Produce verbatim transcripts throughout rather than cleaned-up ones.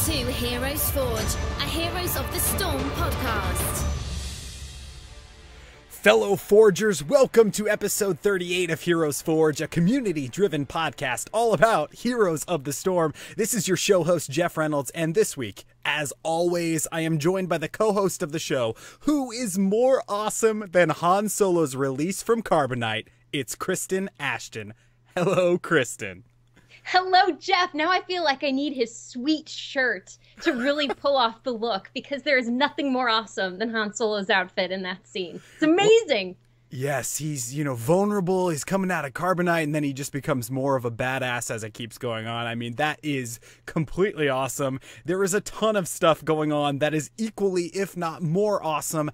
to Heroes Forge, a Heroes of the Storm podcast. Fellow Forgers, welcome to episode thirty-eight of Heroes Forge, a community-driven podcast all about Heroes of the Storm. This is your show host, Jeff Reynolds, and this week, as always, I am joined by the co-host of the show, who is more awesome than Han Solo's release from Carbonite. It's Kristen Ashton. Hello, Kristen. Hello, Jeff. Now I feel like I need his sweet shirt to really pull off the look, because there is nothing more awesome than Han Solo's outfit in that scene. It's amazing. Well, yes, he's, you know, vulnerable. He's coming out of Carbonite, and then he just becomes more of a badass as it keeps going on. I mean, that is completely awesome. There is a ton of stuff going on that is equally, if not more awesome.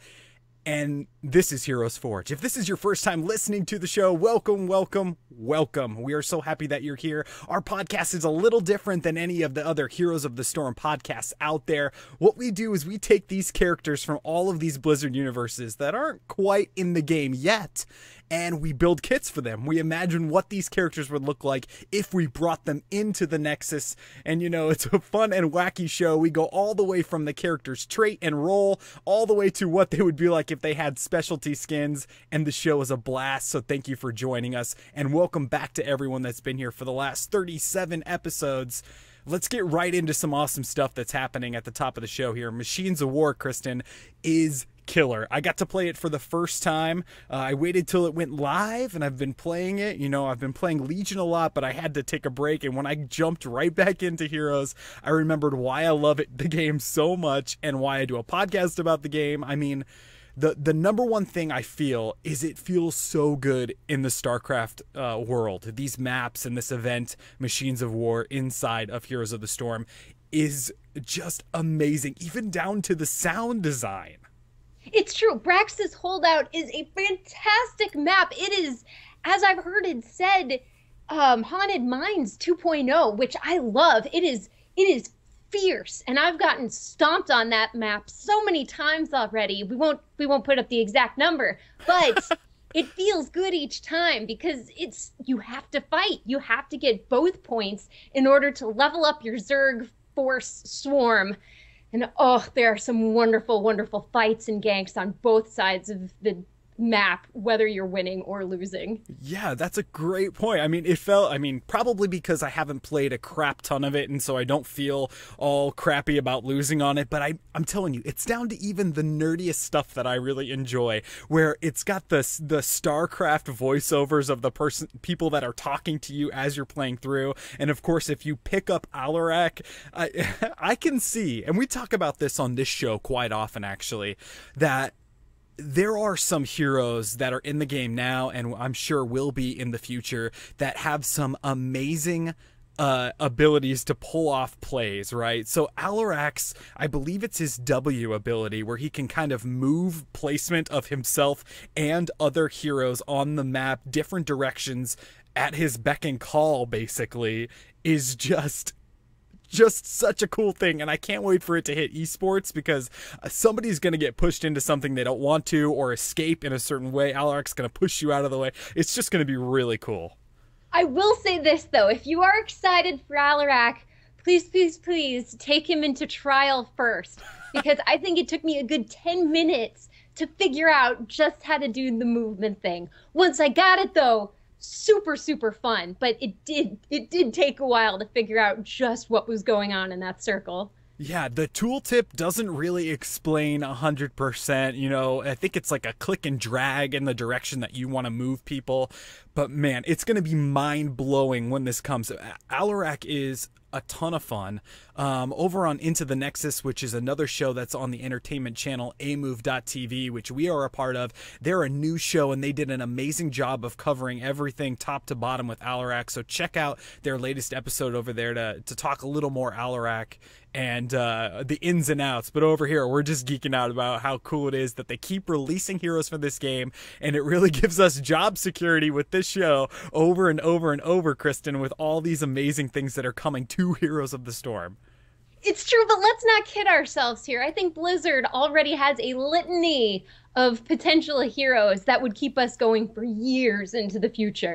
And this is Heroes Forge. If this is your first time listening to the show, welcome, welcome, welcome. We are so happy that you're here. Our podcast is a little different than any of the other Heroes of the Storm podcasts out there. What we do is we take these characters from all of these Blizzard universes that aren't quite in the game yet, and we build kits for them. We imagine what these characters would look like if we brought them into the Nexus. And, you know, it's a fun and wacky show. We go all the way from the character's trait and role, all the way to what they would be like if they had specialty skins. And the show is a blast. So thank you for joining us. And welcome back to everyone that's been here for the last thirty-seven episodes. Let's get right into some awesome stuff that's happening at the top of the show here. Machines of War, Kristen, is killer. I got to play it for the first time. Uh, I waited till it went live, and I've been playing it. You know, I've been playing Legion a lot, but I had to take a break. And when I jumped right back into Heroes, I remembered why I love it, the game so much, and why I do a podcast about the game. I mean, the the number one thing I feel is it feels so good in the StarCraft uh, world. These maps and this event, Machines of War, inside of Heroes of the Storm, is just amazing, even down to the sound design. It's true. Brax's Holdout is a fantastic map. It is, as I've heard it said, um, Haunted Mines two point oh, which I love. It is it is fierce, and I've gotten stomped on that map so many times already. We won't we won't put up the exact number, but it feels good each time, because it's you have to fight. You have to get both points in order to level up your Zerg Force Swarm. And oh, there are some wonderful, wonderful fights and ganks on both sides of the map, whether you're winning or losing. Yeah, that's a great point. I mean, it felt, I mean, probably because I haven't played a crap ton of it, and so I don't feel all crappy about losing on it, but I, I'm telling you, it's down to even the nerdiest stuff that I really enjoy, where it's got the, the StarCraft voiceovers of the person, people that are talking to you as you're playing through, and of course, if you pick up Alarak, I, I can see, and we talk about this on this show quite often, actually, that there are some heroes that are in the game now, and I'm sure will be in the future, that have some amazing uh, abilities to pull off plays, right? So Alarak's, I believe it's his W ability, where he can kind of move placement of himself and other heroes on the map, different directions at his beck and call, basically, is just... just such a cool thing, and I can't wait for it to hit esports, because somebody's going to get pushed into something they don't want to, or escape in a certain way. Alarak's going to push you out of the way. It's just going to be really cool. I will say this, though. If you are excited for Alarak, please, please, please take him into trial first, because I think it took me a good ten minutes to figure out just how to do the movement thing. Once I got it, though, super, super fun, but it did it did take a while to figure out just what was going on in that circle. Yeah, the tooltip doesn't really explain one hundred percent, you know, I think it's like a click and drag in the direction that you want to move people, but man, it's going to be mind-blowing when this comes. Alarak is a ton of fun. Um, over on Into the Nexus, which is another show that's on the entertainment channel Amove dot T V, which we are a part of, they're a new show, and they did an amazing job of covering everything top to bottom with Alarak, so check out their latest episode over there to, to talk a little more Alarak and uh, the ins and outs. But over here, we're just geeking out about how cool it is that they keep releasing heroes for this game, and it really gives us job security with this show over and over and over, Kristen, with all these amazing things that are coming to Heroes of the Storm. It's true, but let's not kid ourselves here. I think Blizzard already has a litany of potential heroes that would keep us going for years into the future.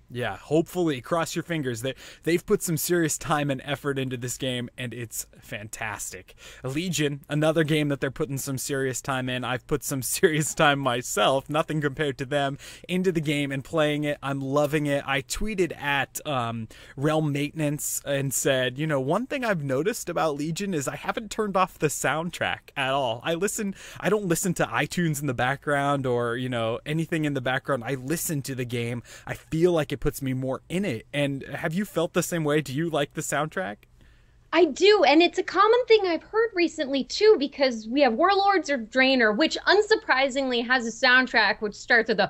Yeah, hopefully, cross your fingers. They, they've put some serious time and effort into this game, and it's fantastic. Legion, another game that they're putting some serious time in. I've put some serious time myself, nothing compared to them, into the game and playing it. I'm loving it. I tweeted at um, Realm Maintenance and said, you know, one thing I've noticed about Legion is I haven't turned off the soundtrack at all. I listen, I don't listen to iTunes in the background or, you know, anything in the background. I listen to the game. I feel like it puts me more in it. And have you felt the same way? Do you like the soundtrack? I do, and it's a common thing I've heard recently too, because we have Warlords of Draenor, which unsurprisingly has a soundtrack which starts with a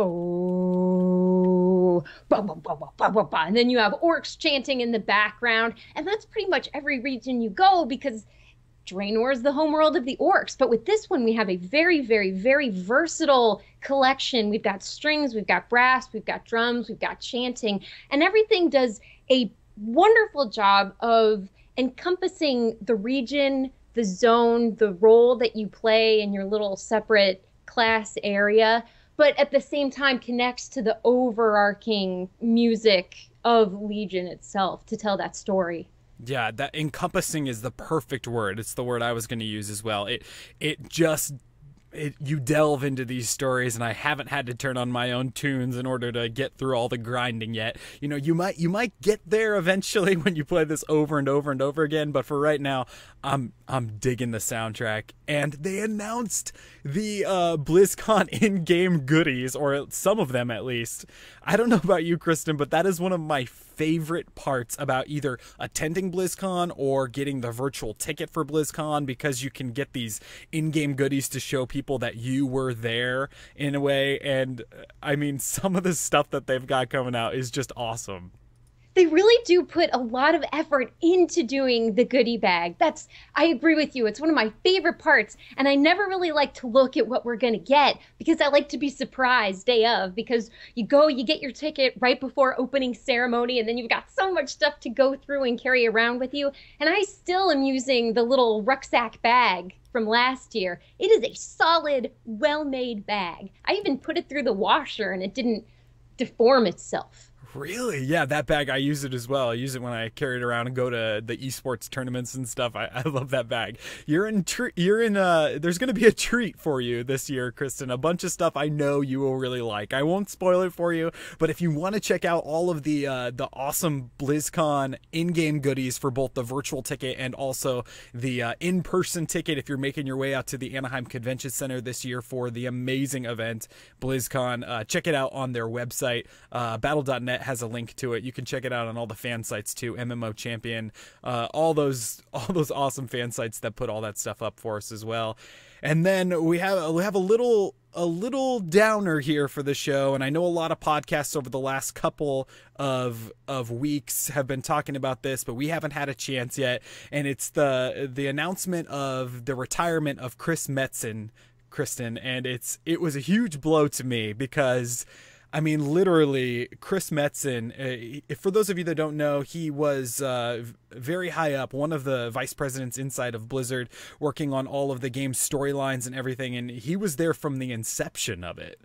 bo, bo, bo, bo, bo, bo, bo, bo, and then you have orcs chanting in the background, and that's pretty much every region you go because Draenor is the homeworld of the orcs. But with this one, we have a very, very, very versatile collection. We've got strings, we've got brass, we've got drums, we've got chanting, and everything does a wonderful job of encompassing the region, the zone, the role that you play in your little separate class area, but at the same time connects to the overarching music of Legion itself to tell that story. Yeah, that encompassing is the perfect word. It's the word I was going to use as well. It it just it, you delve into these stories, and I haven't had to turn on my own tunes in order to get through all the grinding yet. You know, you might you might get there eventually when you play this over and over and over again, but for right now, I'm I'm digging the soundtrack. And they announced the uh, BlizzCon in-game goodies, or some of them at least. I don't know about you, Kristen, but that is one of my favorite parts about either attending BlizzCon or getting the virtual ticket for BlizzCon, because you can get these in-game goodies to show people that you were there in a way. And I mean, some of the stuff that they've got coming out is just awesome. They really do put a lot of effort into doing the goodie bag. That's, I agree with you. It's one of my favorite parts. And I never really like to look at what we're going to get because I like to be surprised day of, because you go, you get your ticket right before opening ceremony, and then you've got so much stuff to go through and carry around with you. And I still am using the little rucksack bag from last year. It is a solid, well-made bag. I even put it through the washer and it didn't deform itself. Really? Yeah, that bag, I use it as well. I use it when I carry it around and go to the esports tournaments and stuff. I, I love that bag. You're in, tr you're in, uh, there's going to be a treat for you this year, Kristen. A bunch of stuff I know you will really like. I won't spoil it for you, but if you want to check out all of the, uh, the awesome BlizzCon in-game goodies for both the virtual ticket and also the uh, in-person ticket, if you're making your way out to the Anaheim Convention Center this year for the amazing event, BlizzCon, uh, check it out on their website. Uh, battle dot net has a link to it. You can check it out on all the fan sites too. M M O Champion, uh, all those all those awesome fan sites that put all that stuff up for us as well. And then we have we have a little a little downer here for the show, and I know a lot of podcasts over the last couple of of weeks have been talking about this, but we haven't had a chance yet. And it's the the announcement of the retirement of Chris Metzen, Kristen, and it's it was a huge blow to me because, I mean, literally, Chris Metzen, uh, for those of you that don't know, he was uh, very high up, one of the vice presidents inside of Blizzard, working on all of the game's storylines and everything, and he was there from the inception of it.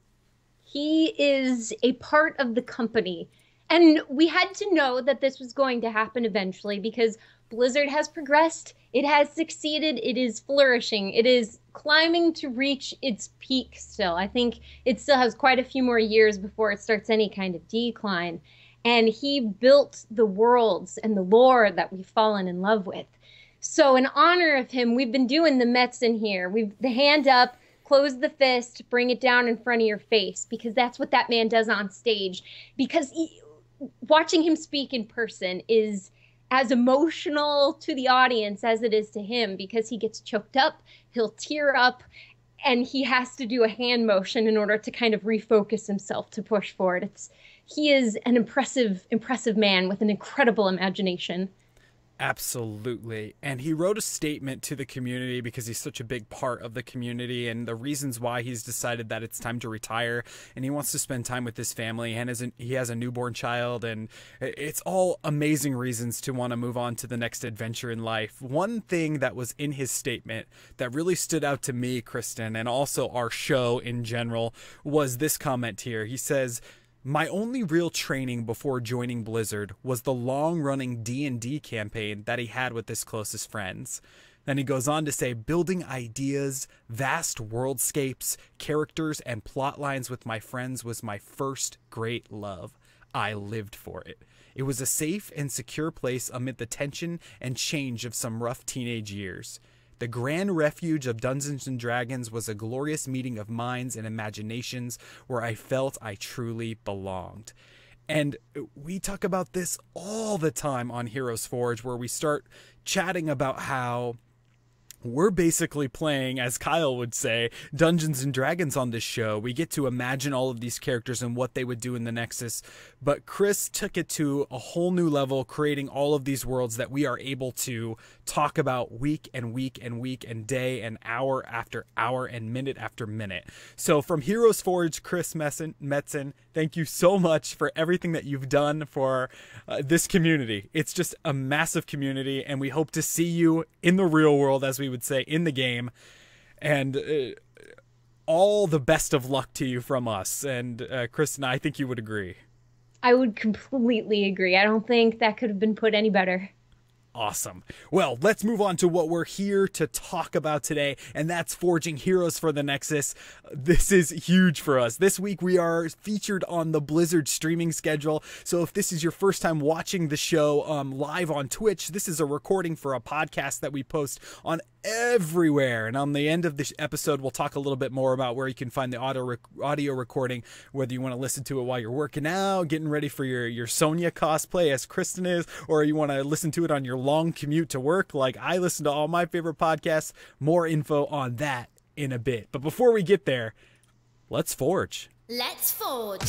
He is a part of the company, and we had to know that this was going to happen eventually because Blizzard has progressed, it has succeeded, it is flourishing, it is climbing to reach its peak still. I think it still has quite a few more years before it starts any kind of decline. And he built the worlds and the lore that we've fallen in love with. So in honor of him, we've been doing the Metzen here. We've the hand up, close the fist, bring it down in front of your face, because that's what that man does on stage. Because he, watching him speak in person is as emotional to the audience as it is to him, because he gets choked up, he'll tear up, and he has to do a hand motion in order to kind of refocus himself to push forward. It's, he is an impressive, impressive man with an incredible imagination. Absolutely. And he wrote a statement to the community because he's such a big part of the community and the reasons why he's decided that it's time to retire, and he wants to spend time with his family, and as he has a newborn child, and it's all amazing reasons to want to move on to the next adventure in life. One thing that was in his statement that really stood out to me, Kristen, and also our show in general, was this comment here. He says, My only real training before joining Blizzard was the long-running D and D campaign that he had with his closest friends. Then he goes on to say, building ideas, vast worldscapes, characters, and plot lines with my friends was my first great love. I lived for it. It was a safe and secure place amid the tension and change of some rough teenage years. The grand refuge of Dungeons and Dragons was a glorious meeting of minds and imaginations where I felt I truly belonged. And we talk about this all the time on HeroesForge, where we start chatting about how we're basically playing, as Kyle would say, Dungeons and Dragons on this show. We get to imagine all of these characters and what they would do in the Nexus. But Chris took it to a whole new level, creating all of these worlds that we are able to talk about week and week and week and day and hour after hour and minute after minute. So from HeroesForge, Chris Metzen, thank you so much for everything that you've done for uh, this community. It's just a massive community, and we hope to see you in the real world, as we would say, in the game. And uh, all the best of luck to you from us. And uh, Kristen, I think you would agree. I would completely agree. I don't think that could have been put any better. Awesome. Well, let's move on to what we're here to talk about today, and that's forging heroes for the Nexus. This is huge for us. This week we are featured on the Blizzard streaming schedule, so if this is your first time watching the show um, live on Twitch, this is a recording for a podcast that we post on everywhere. And on the end of this episode, we'll talk a little bit more about where you can find the audio rec audio recording, whether you want to listen to it while you're working out, getting ready for your, your Sonya cosplay as Kristen is, or you want to listen to it on your long commute to work like I listen to all my favorite podcasts. More info on that in a bit. But before we get there, let's forge. Let's forge.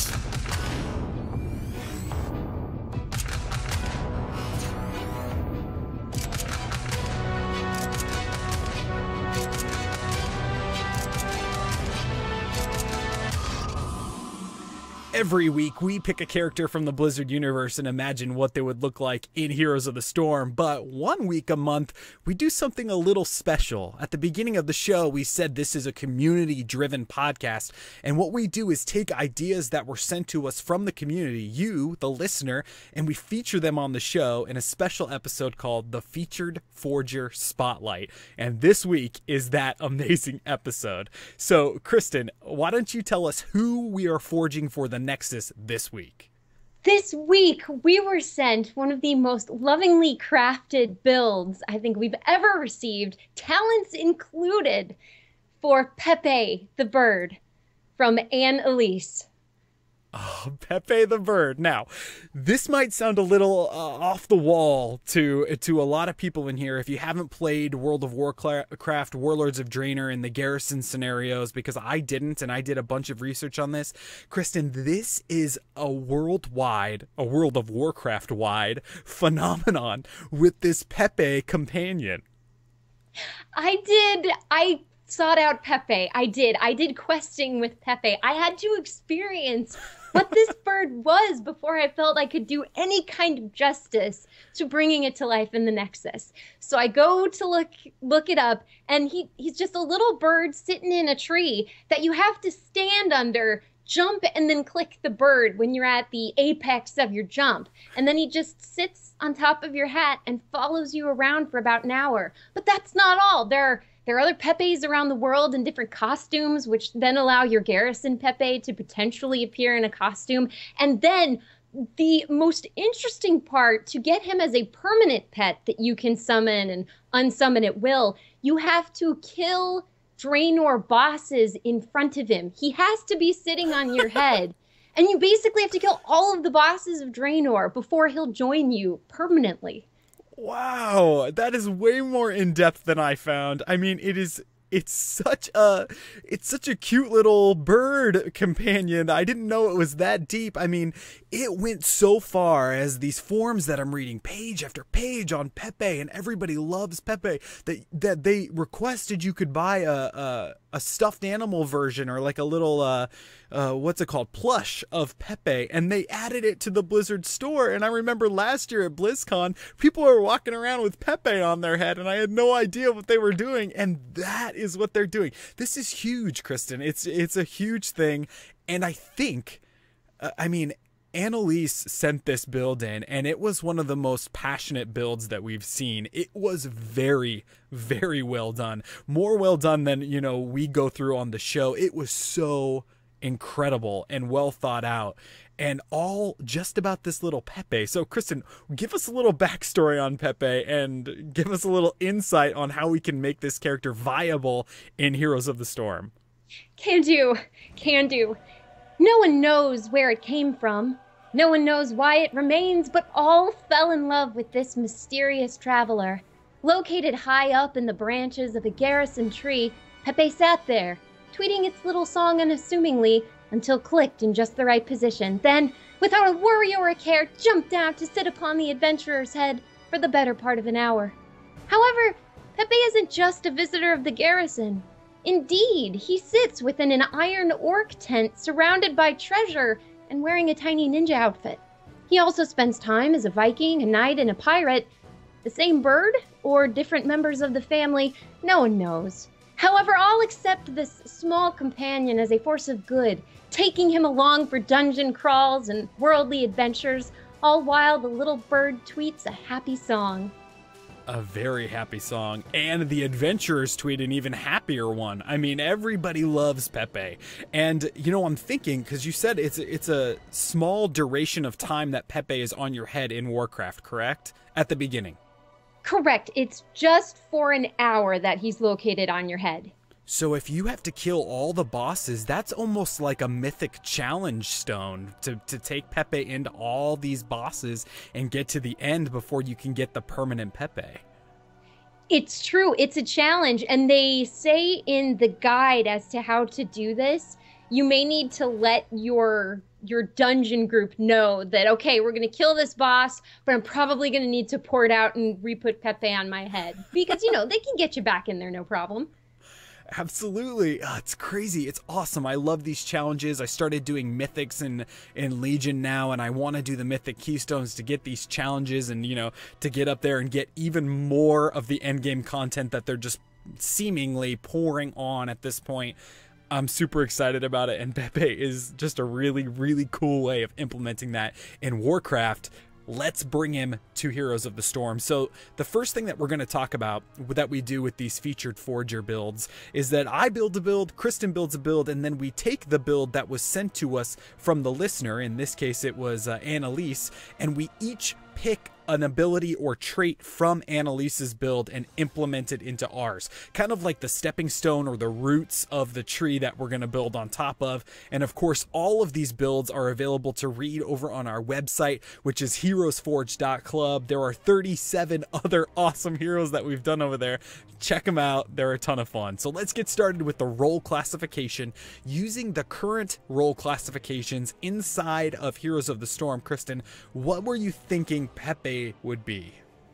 Every week, we pick a character from the Blizzard universe and imagine what they would look like in Heroes of the Storm. But one week a month, we do something a little special. At the beginning of the show, we said this is a community-driven podcast. And what we do is take ideas that were sent to us from the community, you, the listener, and we feature them on the show in a special episode called The Featured Forger Spotlight. And this week is that amazing episode. So, Kristen, why don't you tell us who we are forging for the Nexus this week? This week, we were sent one of the most lovingly crafted builds I think we've ever received, talents included, for Pepe the bird from Anne Elise. Oh, Pepe the bird. Now, this might sound a little uh, off the wall to to a lot of people in here if you haven't played World of Warcraft, Warlords of Draenor in the Garrison scenarios, because I didn't, and I did a bunch of research on this. Kristen, this is a worldwide, a World of Warcraft-wide phenomenon with this Pepe companion. I did, I sought out Pepe. I did. I did questing with Pepe. I had to experience what this bird was before I felt I could do any kind of justice to bringing it to life in the Nexus. So I go to look look it up, and he he's just a little bird sitting in a tree that you have to stand under, jump, and then click the bird when you're at the apex of your jump. And then he just sits on top of your hat and follows you around for about an hour. But that's not all. There are There are other Pepes around the world in different costumes, which then allow your Garrison Pepe to potentially appear in a costume. And then the most interesting part, to get him as a permanent pet that you can summon and unsummon at will, you have to kill Draenor bosses in front of him. He has to be sitting on your head. And you basically have to kill all of the bosses of Draenor before he'll join you permanently. Wow, that is way more in-depth than I found. I mean, it is it's such a it's such a cute little bird companion. I didn't know it was that deep. I mean, it went so far as these forums that I'm reading, page after page on Pepe, and everybody loves Pepe, that that they requested you could buy a a, a stuffed animal version, or like a little uh uh what's it called, plush of Pepe, and they added it to the Blizzard store. And I remember last year at BlizzCon, people were walking around with Pepe on their head, and I had no idea what they were doing, and that is what they're doing. This is huge, Kristen. It's it's a huge thing, and I think Uh, I mean, Annalise sent this build in, and it was one of the most passionate builds that we've seen. It was very, very well done. More well done than, you know, we go through on the show. It was so incredible and well thought out, and all just about this little Pepe. So, Kristen, give us a little backstory on Pepe and give us a little insight on how we can make this character viable in Heroes of the Storm. Can do. Can do. No one knows where it came from. No one knows why it remains, but all fell in love with this mysterious traveler. Located high up in the branches of a garrison tree, Pepe sat there, tweeting its little song unassumingly until clicked in just the right position. Then, without a worry or a care, jumped down to sit upon the adventurer's head for the better part of an hour. However, Pepe isn't just a visitor of the garrison. Indeed, he sits within an iron orc tent surrounded by treasure and wearing a tiny ninja outfit. He also spends time as a Viking, a knight, and a pirate. The same bird, or different members of the family, no one knows. However, all accept this small companion as a force of good, taking him along for dungeon crawls and worldly adventures, all while the little bird tweets a happy song. A very happy song, and the adventurers tweet an even happier one. I mean, everybody loves Pepe. And, you know, I'm thinking, because you said it's a, it's a small duration of time that Pepe is on your head in Warcraft, correct? At the beginning. Correct. It's just for an hour that he's located on your head. So if you have to kill all the bosses, that's almost like a mythic challenge stone to, to take Pepe into all these bosses and get to the end before you can get the permanent Pepe. It's true. It's a challenge. And they say in the guide as to how to do this, you may need to let your your dungeon group know that, okay, we're going to kill this boss, but I'm probably going to need to pour it out and re-put Pepe on my head. Because, you know, they can get you back in there, no problem. Absolutely. Oh, it's crazy. It's awesome. I love these challenges. I started doing mythics in, in Legion now, and I want to do the mythic keystones to get these challenges and, you know, to get up there and get even more of the endgame content that they're just seemingly pouring on at this point. I'm super excited about it, and Pepe is just a really, really cool way of implementing that in Warcraft. Let's bring him to Heroes of the Storm. So the first thing that we're going to talk about that we do with these featured Forger builds is that I build a build, Kristen builds a build, and then we take the build that was sent to us from the listener. In this case, it was uh, Annalise, and we each pick an ability or trait from Annalise's build and implement it into ours. Kind of like the stepping stone or the roots of the tree that we're going to build on top of. And of course, all of these builds are available to read over on our website, which is heroes forge dot club. There are thirty-seven other awesome heroes that we've done over there. Check them out. They're a ton of fun. So let's get started with the role classification using the current role classifications inside of Heroes of the Storm. Kristen, what were you thinking Pepe would be?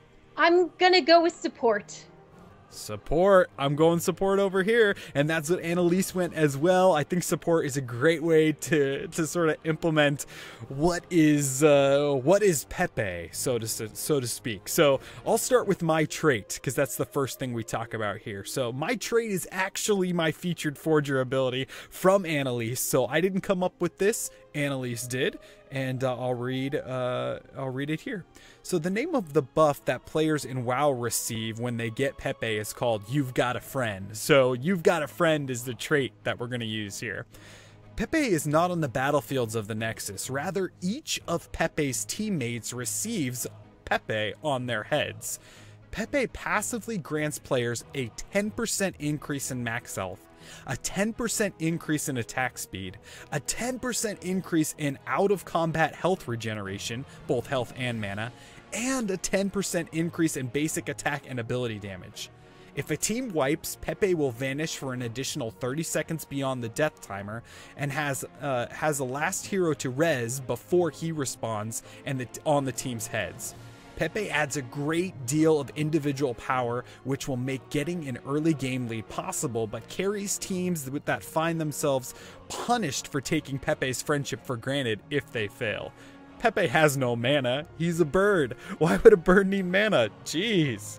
I'm gonna go with support. Support. I'm going support over here, and that's what Annalise went as well. I think support is a great way to to sort of implement what is uh, what is Pepe, so to so to speak. So I'll start with my trait because that's the first thing we talk about here. So my trait is actually my featured Forger ability from Annalise. So I didn't come up with this. Annalise did, and uh, I'll read uh, I'll read it here. So the name of the buff that players in WoW receive when they get Pepe is called You've Got a Friend. So You've Got a Friend is the trait that we're going to use here. Pepe is not on the battlefields of the Nexus. Rather, each of Pepe's teammates receives Pepe on their heads. Pepe passively grants players a ten percent increase in max health, a ten percent increase in attack speed, a ten percent increase in out-of-combat health regeneration, both health and mana, and a ten percent increase in basic attack and ability damage. If a team wipes, Pepe will vanish for an additional thirty seconds beyond the death timer and has uh, has a last hero to res before he respawns and the, on the team's heads. Pepe adds a great deal of individual power, which will make getting an early game lead possible, but carries teams that find themselves punished for taking Pepe's friendship for granted if they fail. Pepe has no mana. He's a bird. Why would a bird need mana? Jeez.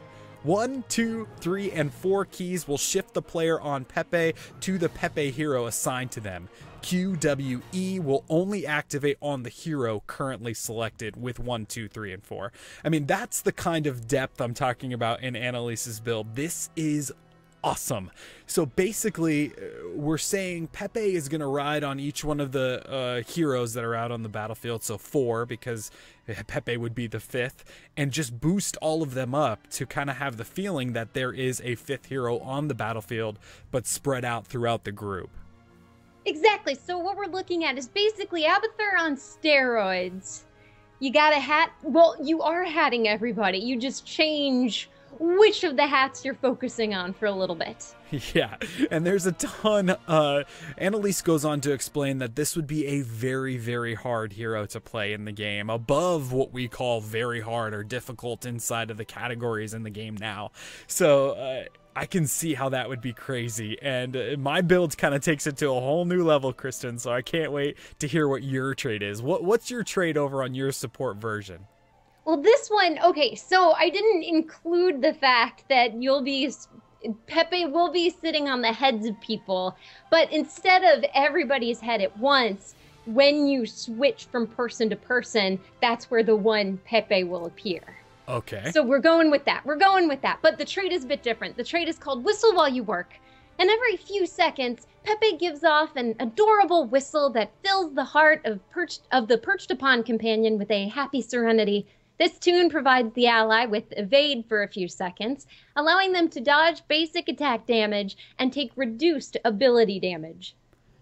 One, two, three, and four keys will shift the player on Pepe to the Pepe hero assigned to them. Q, W, E will only activate on the hero currently selected with one, two, three, and four. I mean, that's the kind of depth I'm talking about in Annalise's build. This is awesome. So basically, we're saying Pepe is going to ride on each one of the uh, heroes that are out on the battlefield, so four, because Pepe would be the fifth, and just boost all of them up to kind of have the feeling that there is a fifth hero on the battlefield, but spread out throughout the group. Exactly. So what we're looking at is basically Abathur on steroids. You got a hat. Well, you are hatting everybody. You just change which of the hats you're focusing on for a little bit. Yeah, and there's a ton. Uh, Annalise goes on to explain that this would be a very, very hard hero to play in the game, above what we call very hard or difficult inside of the categories in the game now. So uh, I can see how that would be crazy, and uh, my build kind of takes it to a whole new level, Kristen, so I can't wait to hear what your trade is. What, what's your trade over on your support version? Well, this one, okay, so I didn't include the fact that you'll be, Pepe will be sitting on the heads of people, but instead of everybody's head at once, when you switch from person to person, that's where the one Pepe will appear. Okay. So we're going with that. We're going with that. But the trait is a bit different. The trait is called Whistle While You Work. And every few seconds, Pepe gives off an adorable whistle that fills the heart of, perched, of the perched upon companion with a happy serenity. This tune provides the ally with evade for a few seconds, allowing them to dodge basic attack damage and take reduced ability damage.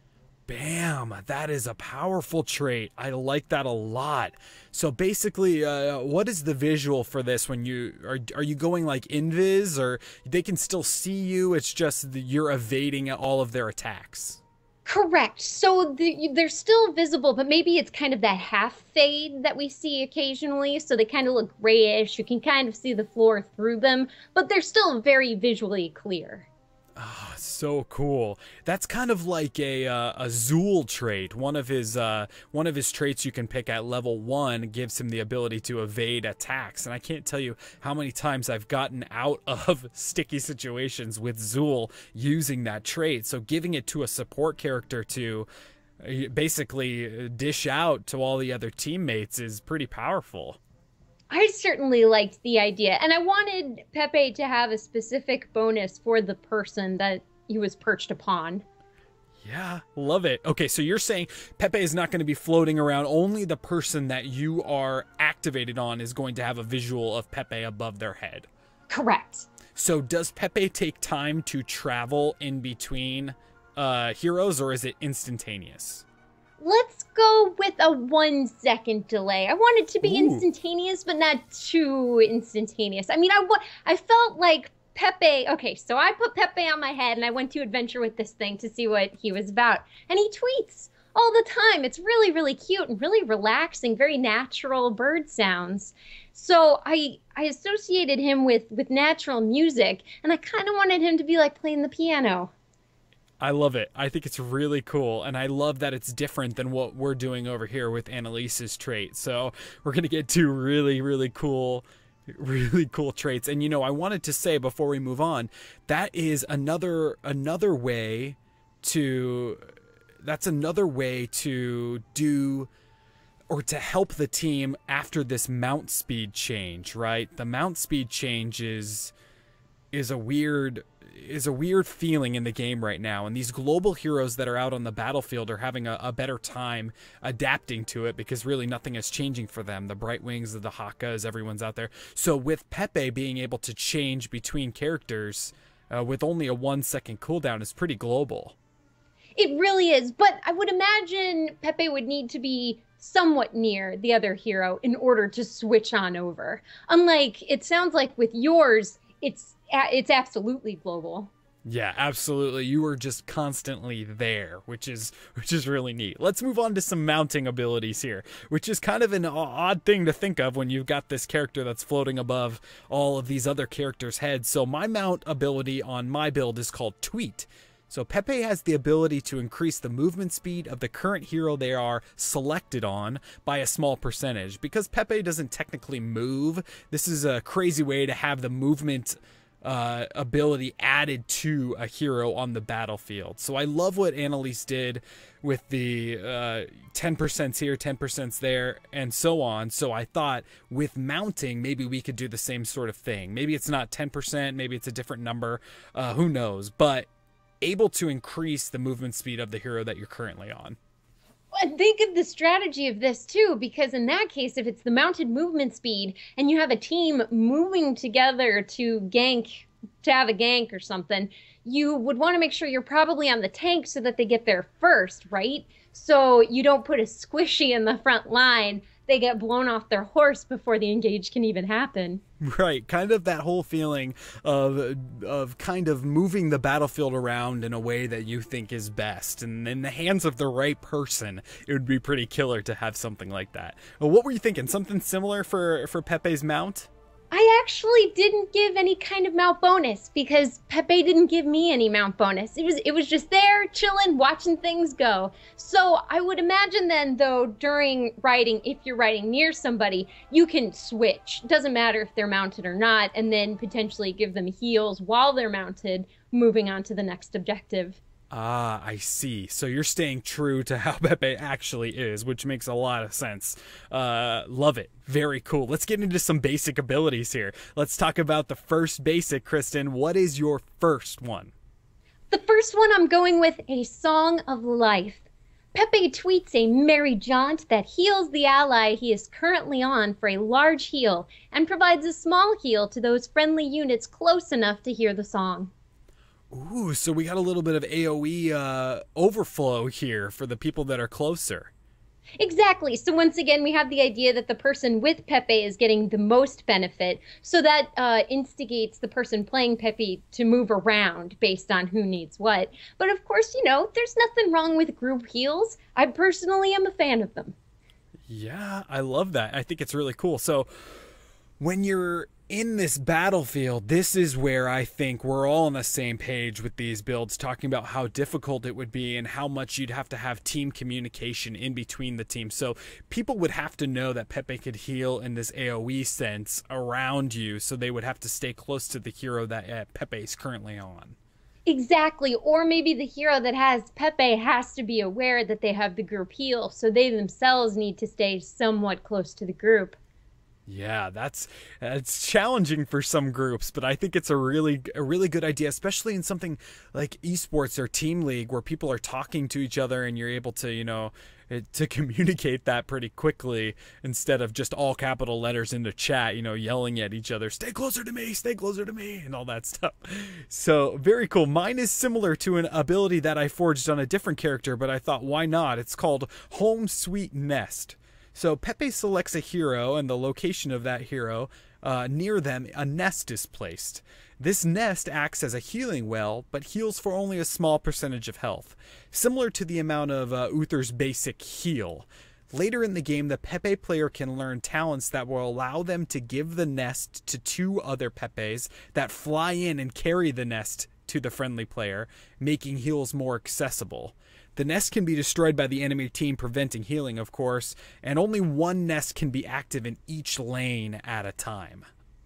Bam! That is a powerful trait. I like that a lot. So basically, uh, what is the visual for this when you are, are you going like invis, or they can still see you, it's just the, you're evading all of their attacks? Correct. So the, they're still visible, but maybe it's kind of that half fade that we see occasionally. So they kind of look grayish. You can kind of see the floor through them, but they're still very visually clear. Oh, so cool. That's kind of like a uh, a Zool trait. One of his uh, one of his traits you can pick at level one gives him the ability to evade attacks. And I can't tell you how many times I've gotten out of sticky situations with Zool using that trait. So giving it to a support character to basically dish out to all the other teammates is pretty powerful. I certainly liked the idea, and I wanted Pepe to have a specific bonus for the person that he was perched upon. Yeah, love it. Okay, so you're saying Pepe is not going to be floating around. Only the person that you are activated on is going to have a visual of Pepe above their head. Correct. So does Pepe take time to travel in between uh, heroes, or is it instantaneous? Let's go with a one second delay. I want it to be Ooh. instantaneous, but not too instantaneous. I mean, I, I felt like Pepe, okay, so I put Pepe on my head and I went to adventure with this thing to see what he was about. And he tweets all the time. It's really, really cute and really relaxing, very natural bird sounds. So I I associated him with, with natural music, and I kind of wanted him to be like playing the piano. I love it. I think it's really cool, and I love that it's different than what we're doing over here with Annalise's trait. So we're going to get two really, really cool, really cool traits. And, you know, I wanted to say before we move on, that is another another way to, that's another way to do, or to help the team after this mount speed change, right? The mount speed change is, is a weird... is a weird feeling in the game right now, and these global heroes that are out on the battlefield are having a, a better time adapting to it, because really nothing is changing for them. The Bright Wings, the Hakas, everyone's out there. So with Pepe being able to change between characters uh, with only a one second cooldown is pretty global. It really is, but I would imagine Pepe would need to be somewhat near the other hero in order to switch on over. Unlike, it sounds like with yours, it's It's absolutely global. Yeah, absolutely. You are just constantly there, which is which is really neat. Let's move on to some mounting abilities here, which is kind of an odd thing to think of when you've got this character that's floating above all of these other characters' heads. So my mount ability on my build is called Tweet. So Pepe has the ability to increase the movement speed of the current hero they are selected on by a small percentage. Because Pepe doesn't technically move, this is a crazy way to have the movement uh, ability added to a hero on the battlefield. So I love what Annalise did with the uh, ten percent here, ten percent there, and so on. So I thought with mounting, maybe we could do the same sort of thing. Maybe it's not ten percent, maybe it's a different number, uh, who knows, but able to increase the movement speed of the hero that you're currently on. And think of the strategy of this too, because in that case, if it's the mounted movement speed and you have a team moving together to gank, to have a gank or something, you would want to make sure you're probably on the tank so that they get there first, right? So you don't put a squishy in the front line. They get blown off their horse before the engage can even happen. Right, kind of that whole feeling of of kind of moving the battlefield around in a way that you think is best. And in the hands of the right person, it would be pretty killer to have something like that. Well, what were you thinking? Something similar for, for Pepe's mount? I actually didn't give any kind of mount bonus because Pepe didn't give me any mount bonus. It was it was just there, chilling, watching things go. So I would imagine then, though, during riding, if you're riding near somebody, you can switch. Doesn't matter if they're mounted or not, and then potentially give them heals while they're mounted, moving on to the next objective. Ah, I see. So you're staying true to how Pepe actually is, which makes a lot of sense. Uh, love it. Very cool. Let's get into some basic abilities here. Let's talk about the first basic, Kristen. What is your first one? The first one I'm going with a Song of Life. Pepe tweets a merry jaunt that heals the ally he is currently on for a large heal and provides a small heal to those friendly units close enough to hear the song. Ooh, so we got a little bit of AoE uh, overflow here for the people that are closer. Exactly. So once again, we have the idea that the person with Pepe is getting the most benefit. So that uh, instigates the person playing Pepe to move around based on who needs what. But of course, you know, there's nothing wrong with group heals. I personally am a fan of them. Yeah, I love that. I think it's really cool. So when you're in this battlefield, this is where I think we're all on the same page with these builds, talking about how difficult it would be and how much you'd have to have team communication in between the teams. So people would have to know that Pepe could heal in this AoE sense around you, so they would have to stay close to the hero that uh, Pepe is currently on. Exactly. Or maybe the hero that has Pepe has to be aware that they have the group heal, so they themselves need to stay somewhat close to the group. Yeah, that's that's challenging for some groups, but I think it's a really a really good idea, especially in something like esports or team league where people are talking to each other and you're able to, you know, to communicate that pretty quickly instead of just all capital letters in the chat, you know, yelling at each other, stay closer to me, stay closer to me, and all that stuff. So very cool. Mine is similar to an ability that I forged on a different character, but I thought, why not? It's called Home Sweet Nest. So Pepe selects a hero, and the location of that hero, uh, near them, a nest is placed. This nest acts as a healing well, but heals for only a small percentage of health, similar to the amount of uh, Uther's basic heal. Later in the game, the Pepe player can learn talents that will allow them to give the nest to two other Pepes that fly in and carry the nest to the friendly player, making heals more accessible. The nest can be destroyed by the enemy team, preventing healing, of course, and only one nest can be active in each lane at a time.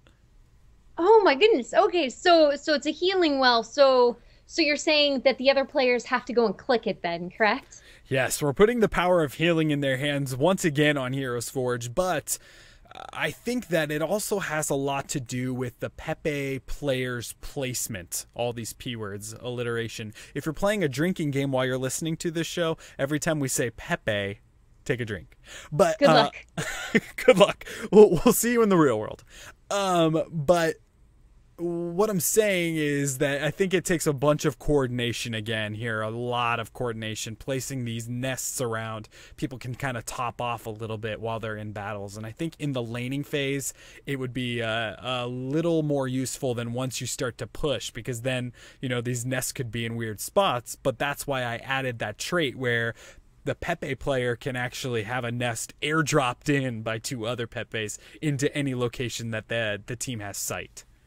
Oh my goodness. Okay, so so it's a healing well. So so you're saying that the other players have to go and click it then, correct? Yes, we're putting the power of healing in their hands once again on HeroesForge, but I think that it also has a lot to do with the Pepe player's placement. All these P words, alliteration. If you're playing a drinking game while you're listening to this show, every time we say Pepe, take a drink. But good uh, luck. Good luck. We'll, we'll see you in the real world. Um, but what I'm saying is that I think it takes a bunch of coordination again here, a lot of coordination, placing these nests around. People can kind of top off a little bit while they're in battles. And I think in the laning phase, it would be uh, a little more useful than once you start to push, because then, you know, these nests could be in weird spots. But that's why I added that trait where the Pepe player can actually have a nest airdropped in by two other Pepes into any location that the, the team has sight.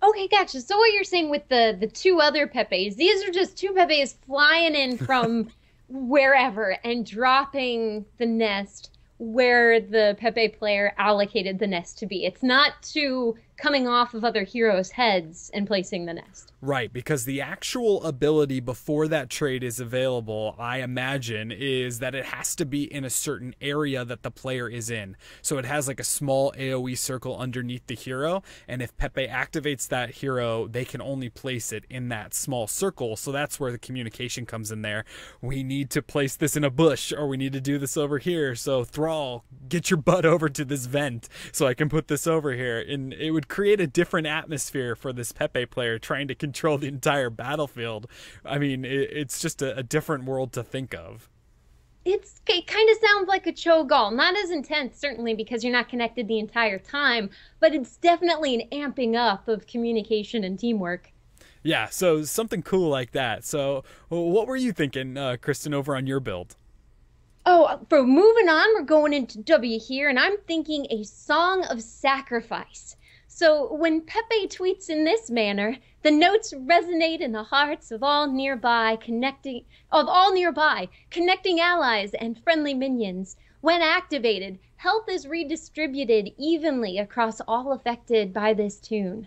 Okay, gotcha. So what you're saying with the the two other Pepes, these are just two Pepes flying in from wherever and dropping the nest where the Pepe player allocated the nest to be. It's not two coming off of other heroes' heads and placing the nest. Right, because the actual ability before that trait is available, I imagine, is that it has to be in a certain area that the player is in. So it has like a small AoE circle underneath the hero, and if Pepe activates that hero, they can only place it in that small circle. So that's where the communication comes in there. We need to place this in a bush, or we need to do this over here. So Thrall, get your butt over to this vent so I can put this over here. And it would create a different atmosphere for this Pepe player trying to control the entire battlefield. I mean, it, it's just a, a different world to think of. It's, it kind of sounds like a Cho'Gall. Not as intense, certainly, because you're not connected the entire time, but it's definitely an amping up of communication and teamwork. Yeah, so something cool like that. So what were you thinking, uh, Kristen, over on your build? Oh, for moving on, we're going into W here, and I'm thinking a song of sacrifice. So when Pepe tweets in this manner, the notes resonate in the hearts of all nearby, connecting of all nearby, connecting allies and friendly minions. When activated, health is redistributed evenly across all affected by this tune.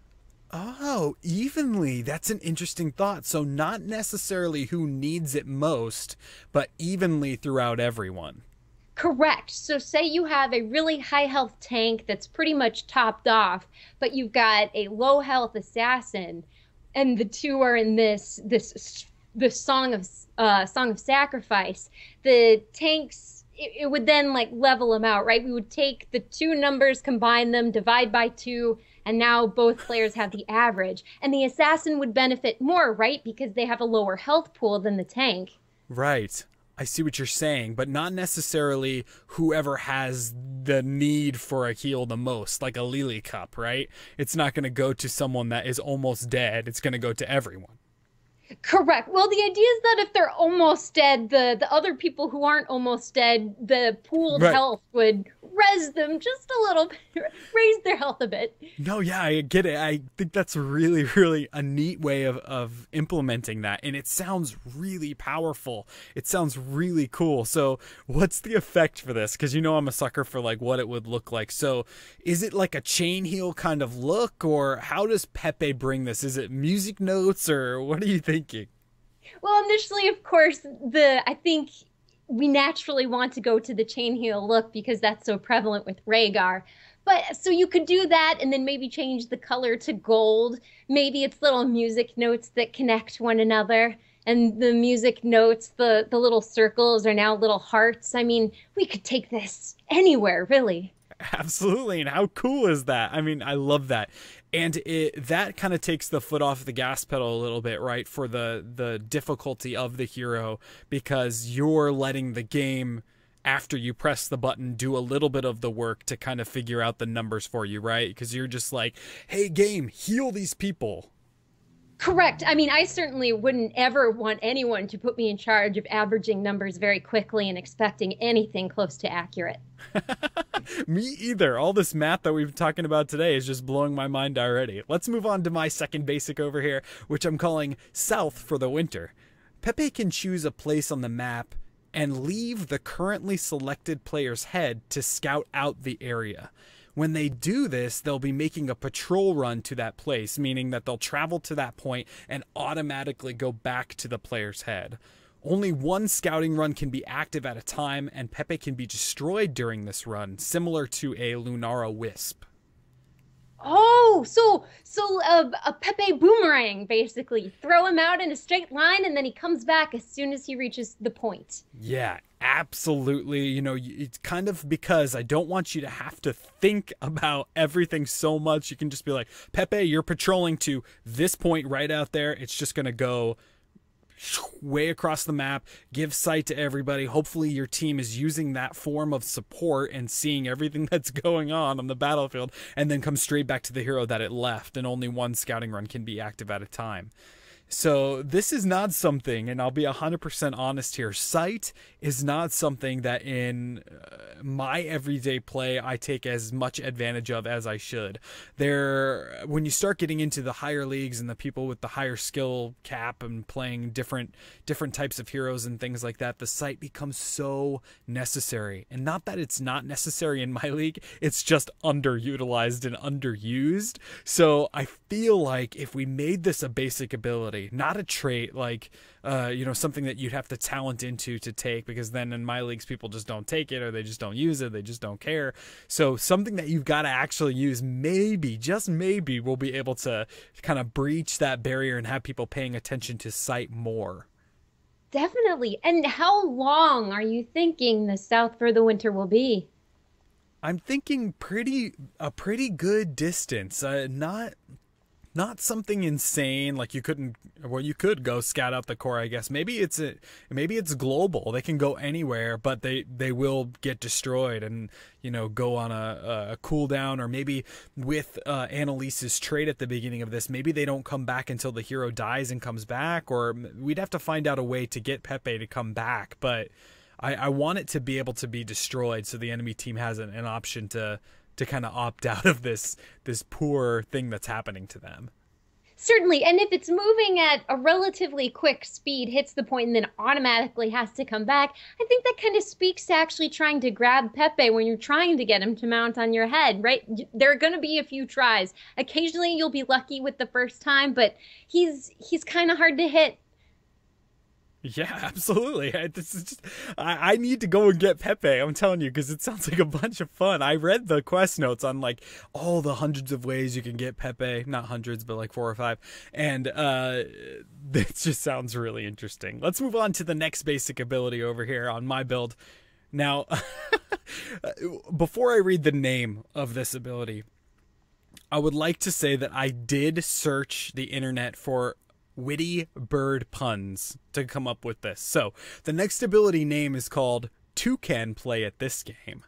Oh, evenly. That's an interesting thought. So not necessarily who needs it most, but evenly throughout everyone. Correct. So say you have a really high health tank that's pretty much topped off, but you've got a low health assassin, and the two are in this this this song of uh, song of sacrifice. The tanks, it, it would then like level them out, right? We would take the two numbers, combine them, divide by two, and now both players have the average. And the assassin would benefit more, right? Because they have a lower health pool than the tank. Right. I see what you're saying, but not necessarily whoever has the need for a heal the most, like a Lily Cup, right? It's not going to go to someone that is almost dead. It's going to go to everyone. Correct. Well, the idea is that if they're almost dead, the, the other people who aren't almost dead, the pooled right. health would res them just a little bit, raise their health a bit. No, yeah, I get it. I think that's really, really a neat way of, of implementing that. And it sounds really powerful. It sounds really cool. So what's the effect for this? Because you know I'm a sucker for like what it would look like. So is it like a chain heal kind of look, or how does Pepe bring this? Is it music notes, or what are you thinking? Well, initially, of course, the I think we naturally want to go to the chain heal look because that's so prevalent with Rhaegar. But so you could do that and then maybe change the color to gold. Maybe it's little music notes that connect one another. And the music notes, the, the little circles are now little hearts. I mean, we could take this anywhere, really. Absolutely. And how cool is that? I mean, I love that. And it, that kind of takes the foot off the gas pedal a little bit, right, for the, the difficulty of the hero, because you're letting the game, after you press the button, do a little bit of the work to kind of figure out the numbers for you, right? Because you're just like, hey, game, heal these people. Correct. I mean, I certainly wouldn't ever want anyone to put me in charge of averaging numbers very quickly and expecting anything close to accurate. Me either. All this math that we've been talking about today is just blowing my mind already. Let's move on to my second basic over here, which I'm calling South for the winter. Pepe can choose a place on the map and leave the currently selected player's head to scout out the area. When they do this, they'll be making a patrol run to that place, meaning that they'll travel to that point and automatically go back to the player's head. Only one scouting run can be active at a time, and Pepe can be destroyed during this run, similar to a Lunara Wisp. Oh, so so uh, a Pepe boomerang, basically. Throw him out in a straight line, and then he comes back as soon as he reaches the point. Yeah, absolutely. You know, it's kind of because I don't want you to have to think about everything so much. You can just be like, Pepe, you're patrolling to this point right out there. It's just going to go way across the map, give sight to everybody. Hopefully your team is using that form of support and seeing everything that's going on on the battlefield, and then come straight back to the hero that it left, and only one scouting run can be active at a time. So this is not something, and I'll be one hundred percent honest here, sight is not something that in uh, my everyday play I take as much advantage of as I should. There, when you start getting into the higher leagues and the people with the higher skill cap and playing different different types of heroes and things like that, the site becomes so necessary. And not that it's not necessary in my league, it's just underutilized and underused. So I feel like if we made this a basic ability, not a trait like uh, you know, something that you'd have to talent into to take, because then in my leagues people just don't take it, or they just don't use it, they just don't care. So something that you've got to actually use, maybe, just maybe, we'll be able to kind of breach that barrier and have people paying attention to site more. Definitely. And how long are you thinking the South for the winter will be? I'm thinking pretty a pretty good distance. Uh, not not something insane like you couldn't. Well, you could go scout out the core, I guess. Maybe it's a maybe it's global. They can go anywhere, but they they will get destroyed and, you know, go on a, a cooldown. Or maybe with uh, Annalise's trait at the beginning of this, maybe they don't come back until the hero dies and comes back. Or we'd have to find out a way to get Pepe to come back. But I, I want it to be able to be destroyed, so the enemy team has an, an option to to kind of opt out of this this poor thing that's happening to them. Certainly, and if it's moving at a relatively quick speed, hits the point and then automatically has to come back, I think that kind of speaks to actually trying to grab Pepe when you're trying to get him to mount on your head, right? There are going to be a few tries. Occasionally you'll be lucky with the first time, but he's he's kind of hard to hit. Yeah, absolutely. I, this is just, I, I need to go and get Pepe, I'm telling you, because it sounds like a bunch of fun. I read the quest notes on like all the hundreds of ways you can get Pepe. Not hundreds, but like four or five. And uh, it just sounds really interesting. Let's move on to the next basic ability over here on my build. Now, before I read the name of this ability, I would like to say that I did search the internet for witty bird puns to come up with this. So the next ability name is called Two Can Play at This Game.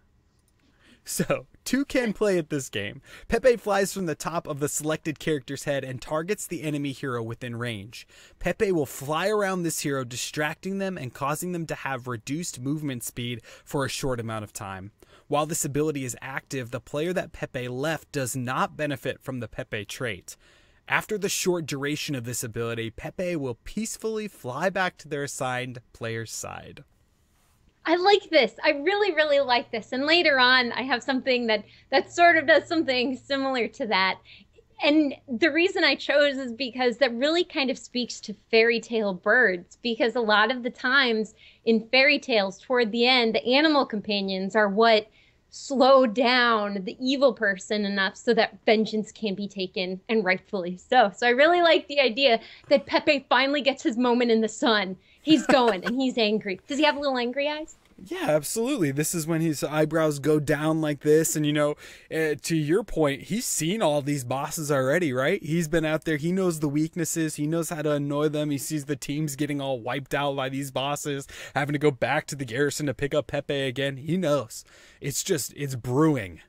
So Two Can Play at This Game. Pepe flies from the top of the selected character's head and targets the enemy hero within range. Pepe will fly around this hero, distracting them and causing them to have reduced movement speed for a short amount of time. While this ability is active, the player that Pepe left does not benefit from the Pepe trait. After the short duration of this ability, Pepe will peacefully fly back to their assigned player's side. I like this. I really, really like this. And later on, I have something that, that sort of does something similar to that. And the reason I chose is because that really kind of speaks to fairy tale birds, because a lot of the times in fairy tales toward the end, the animal companions are what slow down the evil person enough so that vengeance can be taken, and rightfully so. So I really like the idea that Pepe finally gets his moment in the sun. He's going and he's angry. Does he have little angry eyes? Yeah, absolutely. This is when his eyebrows go down like this. And, you know, uh, to your point, he's seen all these bosses already, right? He's been out there. He knows the weaknesses. He knows how to annoy them. He sees the teams getting all wiped out by these bosses, having to go back to the garrison to pick up Pepe again. He knows. It's just, it's brewing.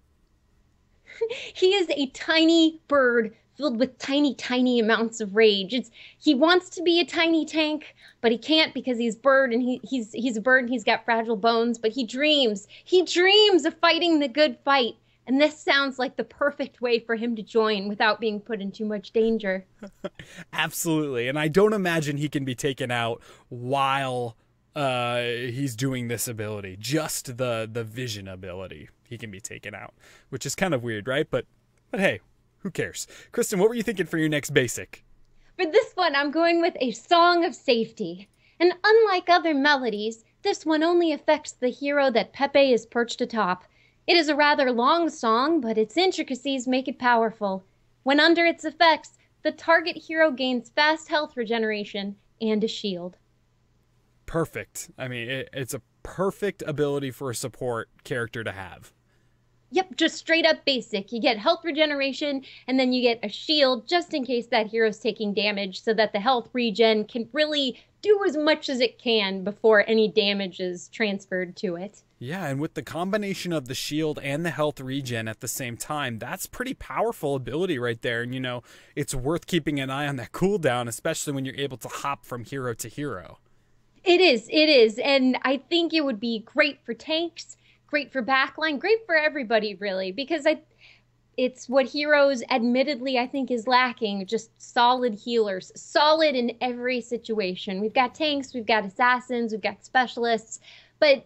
He is a tiny bird filled with tiny, tiny amounts of rage. It's he wants to be a tiny tank, but he can't because he's bird and he, he's he's a bird and he's got fragile bones. But he dreams, he dreams of fighting the good fight, and this sounds like the perfect way for him to join without being put in too much danger. Absolutely, and I don't imagine he can be taken out while uh, he's doing this ability. Just the the vision ability, he can be taken out, which is kind of weird, right? But but hey. Who cares? Kristen, what were you thinking for your next basic? For this one, I'm going with a song of safety. And unlike other melodies, this one only affects the hero that Pepe is perched atop. It is a rather long song, but its intricacies make it powerful. When under its effects, the target hero gains fast health regeneration and a shield. Perfect. I mean, it, it's a perfect ability for a support character to have. Yep, just straight up basic. You get health regeneration, and then you get a shield just in case that hero's taking damage so that the health regen can really do as much as it can before any damage is transferred to it. Yeah, and with the combination of the shield and the health regen at the same time, that's pretty powerful ability right there. And, you know, it's worth keeping an eye on that cooldown, especially when you're able to hop from hero to hero. It is, it is. And I think it would be great for tanks, great for backline, great for everybody, really, because I, it's what Heroes admittedly I think is lacking, just solid healers, solid in every situation. We've got tanks, we've got assassins, we've got specialists, but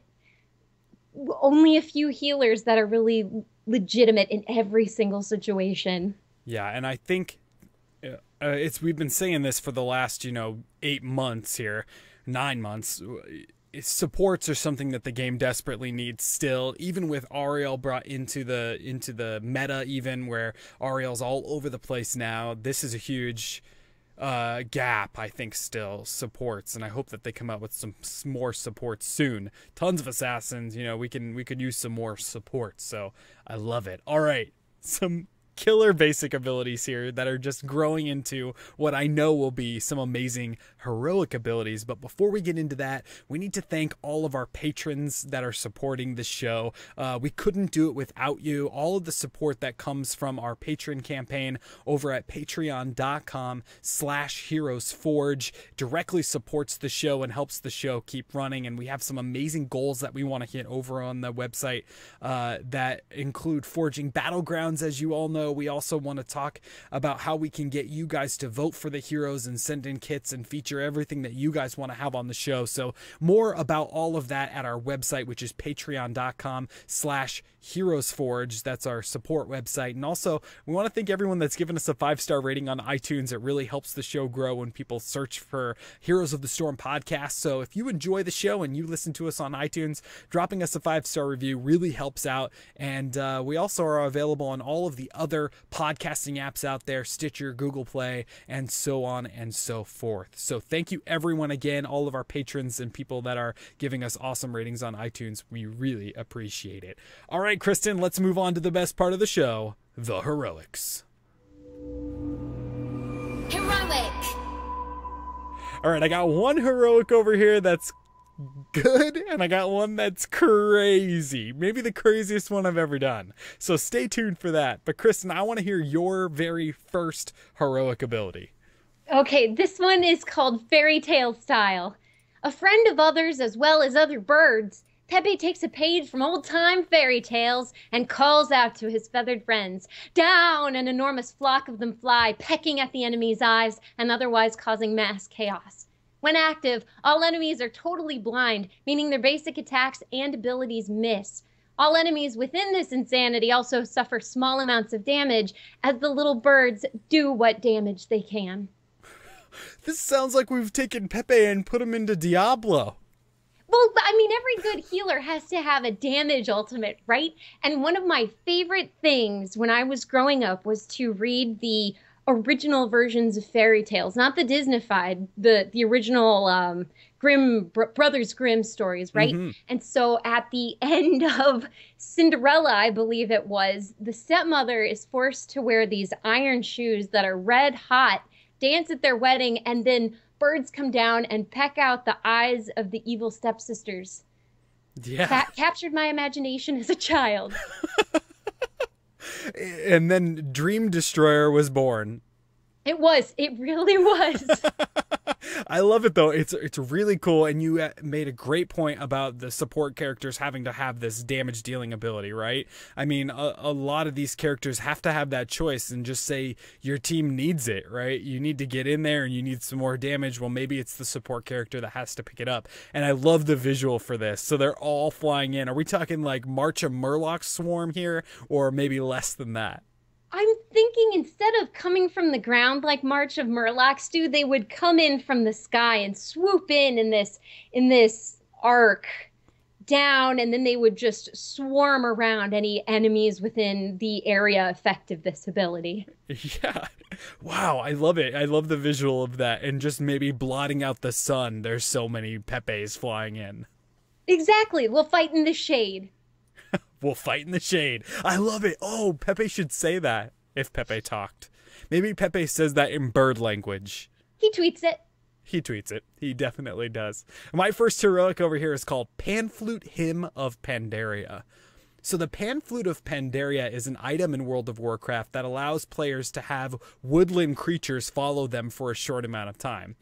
only a few healers that are really legitimate in every single situation. Yeah, and I think uh, it's we've been saying this for the last, you know, eight months here, nine months. Supports are something that the game desperately needs still, even with Ariel brought into the into the meta, even where Ariel's all over the place now. This is a huge uh, gap, I think, still supports, and I hope that they come out with some more support soon. Tons of assassins, you know, we can we could use some more support, so I love it. All right, some killer basic abilities here that are just growing into what I know will be some amazing heroic abilities. But before we get into that, we need to thank all of our patrons that are supporting the show. Uh, we couldn't do it without you. All of the support that comes from our patron campaign over at patreon.com slash HeroesForge directly supports the show and helps the show keep running. And we have some amazing goals that we want to hit over on the website uh, that include forging battlegrounds, as you all know. We also want to talk about how we can get you guys to vote for the heroes and send in kits and feature everything that you guys want to have on the show. So more about all of that at our website, which is patreon.com slash HeroesForge. That's our support website. And also, we want to thank everyone that's given us a five-star rating on iTunes. It really helps the show grow when people search for Heroes of the Storm podcast. So if you enjoy the show and you listen to us on iTunes, dropping us a five-star review really helps out. And uh, we also are available on all of the other podcasting apps out there, Stitcher, Google Play, and so on and so forth. So thank you everyone again, all of our patrons and people that are giving us awesome ratings on iTunes. We really appreciate it. All right, Kristen, let's move on to the best part of the show, the heroics. Heroic. All right, I got one heroic over here that's good, and I got one that's crazy. Maybe the craziest one I've ever done. So stay tuned for that. But Kristen, I want to hear your very first heroic ability. Okay, this one is called Fairy Tale Style. A friend of others as well as other birds, Pepe takes a page from old-time fairy tales and calls out to his feathered friends. Down an enormous flock of them fly, pecking at the enemy's eyes and otherwise causing mass chaos. When active, all enemies are totally blind, meaning their basic attacks and abilities miss. All enemies within this insanity also suffer small amounts of damage, as the little birds do what damage they can. This sounds like we've taken Pepe and put him into Diablo. Well, I mean, every good healer has to have a damage ultimate, right? And one of my favorite things when I was growing up was to read the original versions of fairy tales, not the Disneyfied, the the original um, Grimm Br- Brothers Grimm stories, right? Mm-hmm. And so at the end of Cinderella, I believe it was, the stepmother is forced to wear these iron shoes that are red hot, dance at their wedding, and then birds come down and peck out the eyes of the evil stepsisters. Yeah, That captured my imagination as a child. And then Dream Destroyer was born. It was. It really was. I love it, though. It's it's really cool, and you made a great point about the support characters having to have this damage dealing ability, right? I mean, a, a lot of these characters have to have that choice and just say your team needs it, right? You need to get in there and you need some more damage. Well, maybe it's the support character that has to pick it up. And I love the visual for this. So they're all flying in. Are we talking like March of Murloc swarm here, or maybe less than that? I'm thinking instead of coming from the ground like March of Murlocs do, they would come in from the sky and swoop in in this in this arc down, and then they would just swarm around any enemies within the area effect of this ability. Yeah. Wow, I love it. I love the visual of that, and just maybe blotting out the sun. There's so many Pepes flying in. Exactly. We'll fight in the shade. We'll fight in the shade. I love it. Oh, Pepe should say that if Pepe talked. Maybe Pepe says that in bird language. He tweets it. He tweets it. He definitely does. My first heroic over here is called Panflute Hymn of Pandaria. So the Panflute of Pandaria is an item in World of Warcraft that allows players to have woodland creatures follow them for a short amount of time.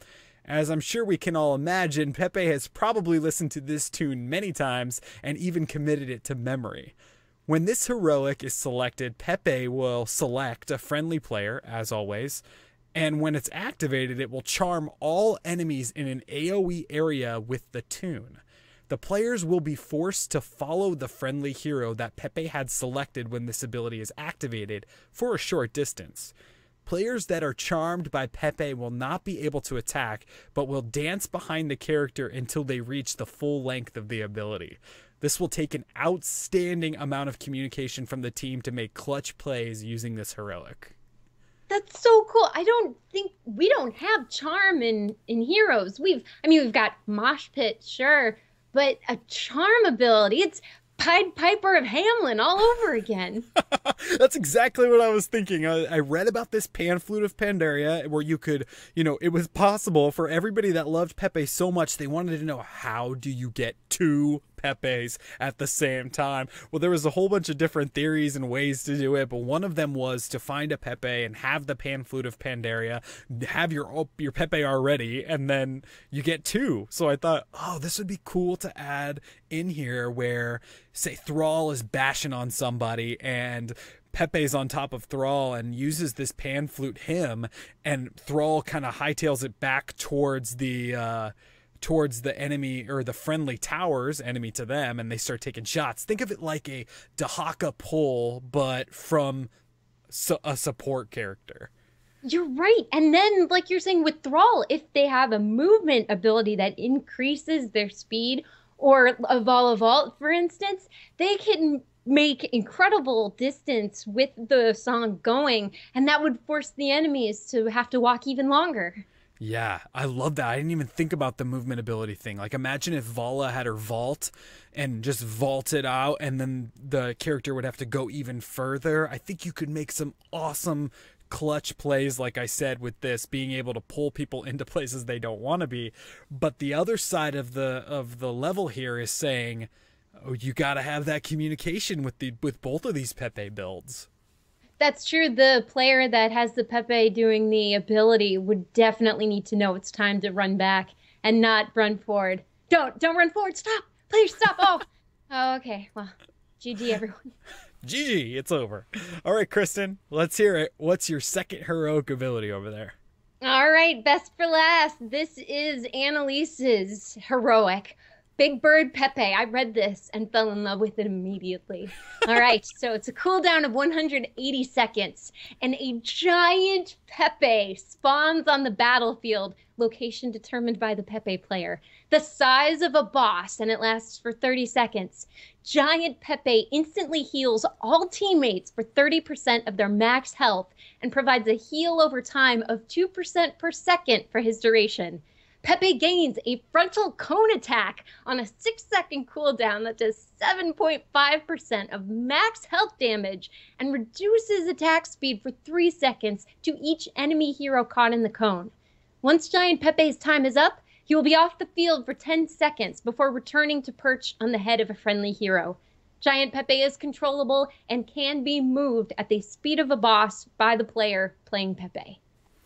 As I'm sure we can all imagine, Pepe has probably listened to this tune many times and even committed it to memory. When this heroic is selected, Pepe will select a friendly player, as always, and when it's activated, it will charm all enemies in an AoE area with the tune. The players will be forced to follow the friendly hero that Pepe had selected when this ability is activated for a short distance. Players that are charmed by Pepe will not be able to attack, but will dance behind the character until they reach the full length of the ability. This will take an outstanding amount of communication from the team to make clutch plays using this heroic. That's so cool. I don't think we don't have charm in in Heroes. We've I mean we've got Mosh Pit, sure, but a charm ability. It's Pied Piper of Hamelin all over again. That's exactly what I was thinking. I, I read about this Pan Flute of Pandaria where you could, you know, it was possible for everybody that loved Pepe so much, they wanted to know, how do you get two Pepes at the same time? Well, there was a whole bunch of different theories and ways to do it, but one of them was to find a Pepe and have the Pan Flute of Pandaria, have your your Pepe already, and then you get two. So I thought, oh, this would be cool to add in here where, say, Thrall is bashing on somebody and Pepe's on top of Thrall and uses this Pan Flute hymn, and Thrall kind of hightails it back towards the uh, towards the enemy or the friendly towers, enemy to them, and they start taking shots. Think of it like a Dahaka pull, but from su- a support character. You're right. And then, like you're saying with Thrall, if they have a movement ability that increases their speed, or a Vol Vault, for instance, they can make incredible distance with the song going, and that would force the enemies to have to walk even longer. Yeah, I love that. I didn't even think about the movement ability thing. Like, imagine if Vala had her vault and just vaulted out, and then the character would have to go even further. I think you could make some awesome clutch plays, like I said, with this, being able to pull people into places they don't want to be. But the other side of the of the level here is saying, oh, you got to have that communication with the with both of these Pepe builds. That's true. The player that has the Pepe doing the ability would definitely need to know it's time to run back and not run forward. Don't, don't run forward. Stop. Please stop. Oh, oh okay. Well, G G, everyone. G G, it's over. All right, Kristen, let's hear it. What's your second heroic ability over there? All right, best for last. This is Annalise's heroic. Big Bird Pepe. I read this and fell in love with it immediately. All right, so it's a cooldown of one hundred eighty seconds, and a giant Pepe spawns on the battlefield, location determined by the Pepe player, the size of a boss, and it lasts for thirty seconds. Giant Pepe instantly heals all teammates for thirty percent of their max health and provides a heal over time of two percent per second for his duration. Pepe gains a frontal cone attack on a six second cooldown that does seven point five percent of max health damage and reduces attack speed for three seconds to each enemy hero caught in the cone. Once Giant Pepe's time is up, he will be off the field for ten seconds before returning to perch on the head of a friendly hero. Giant Pepe is controllable and can be moved at the speed of a boss by the player playing Pepe.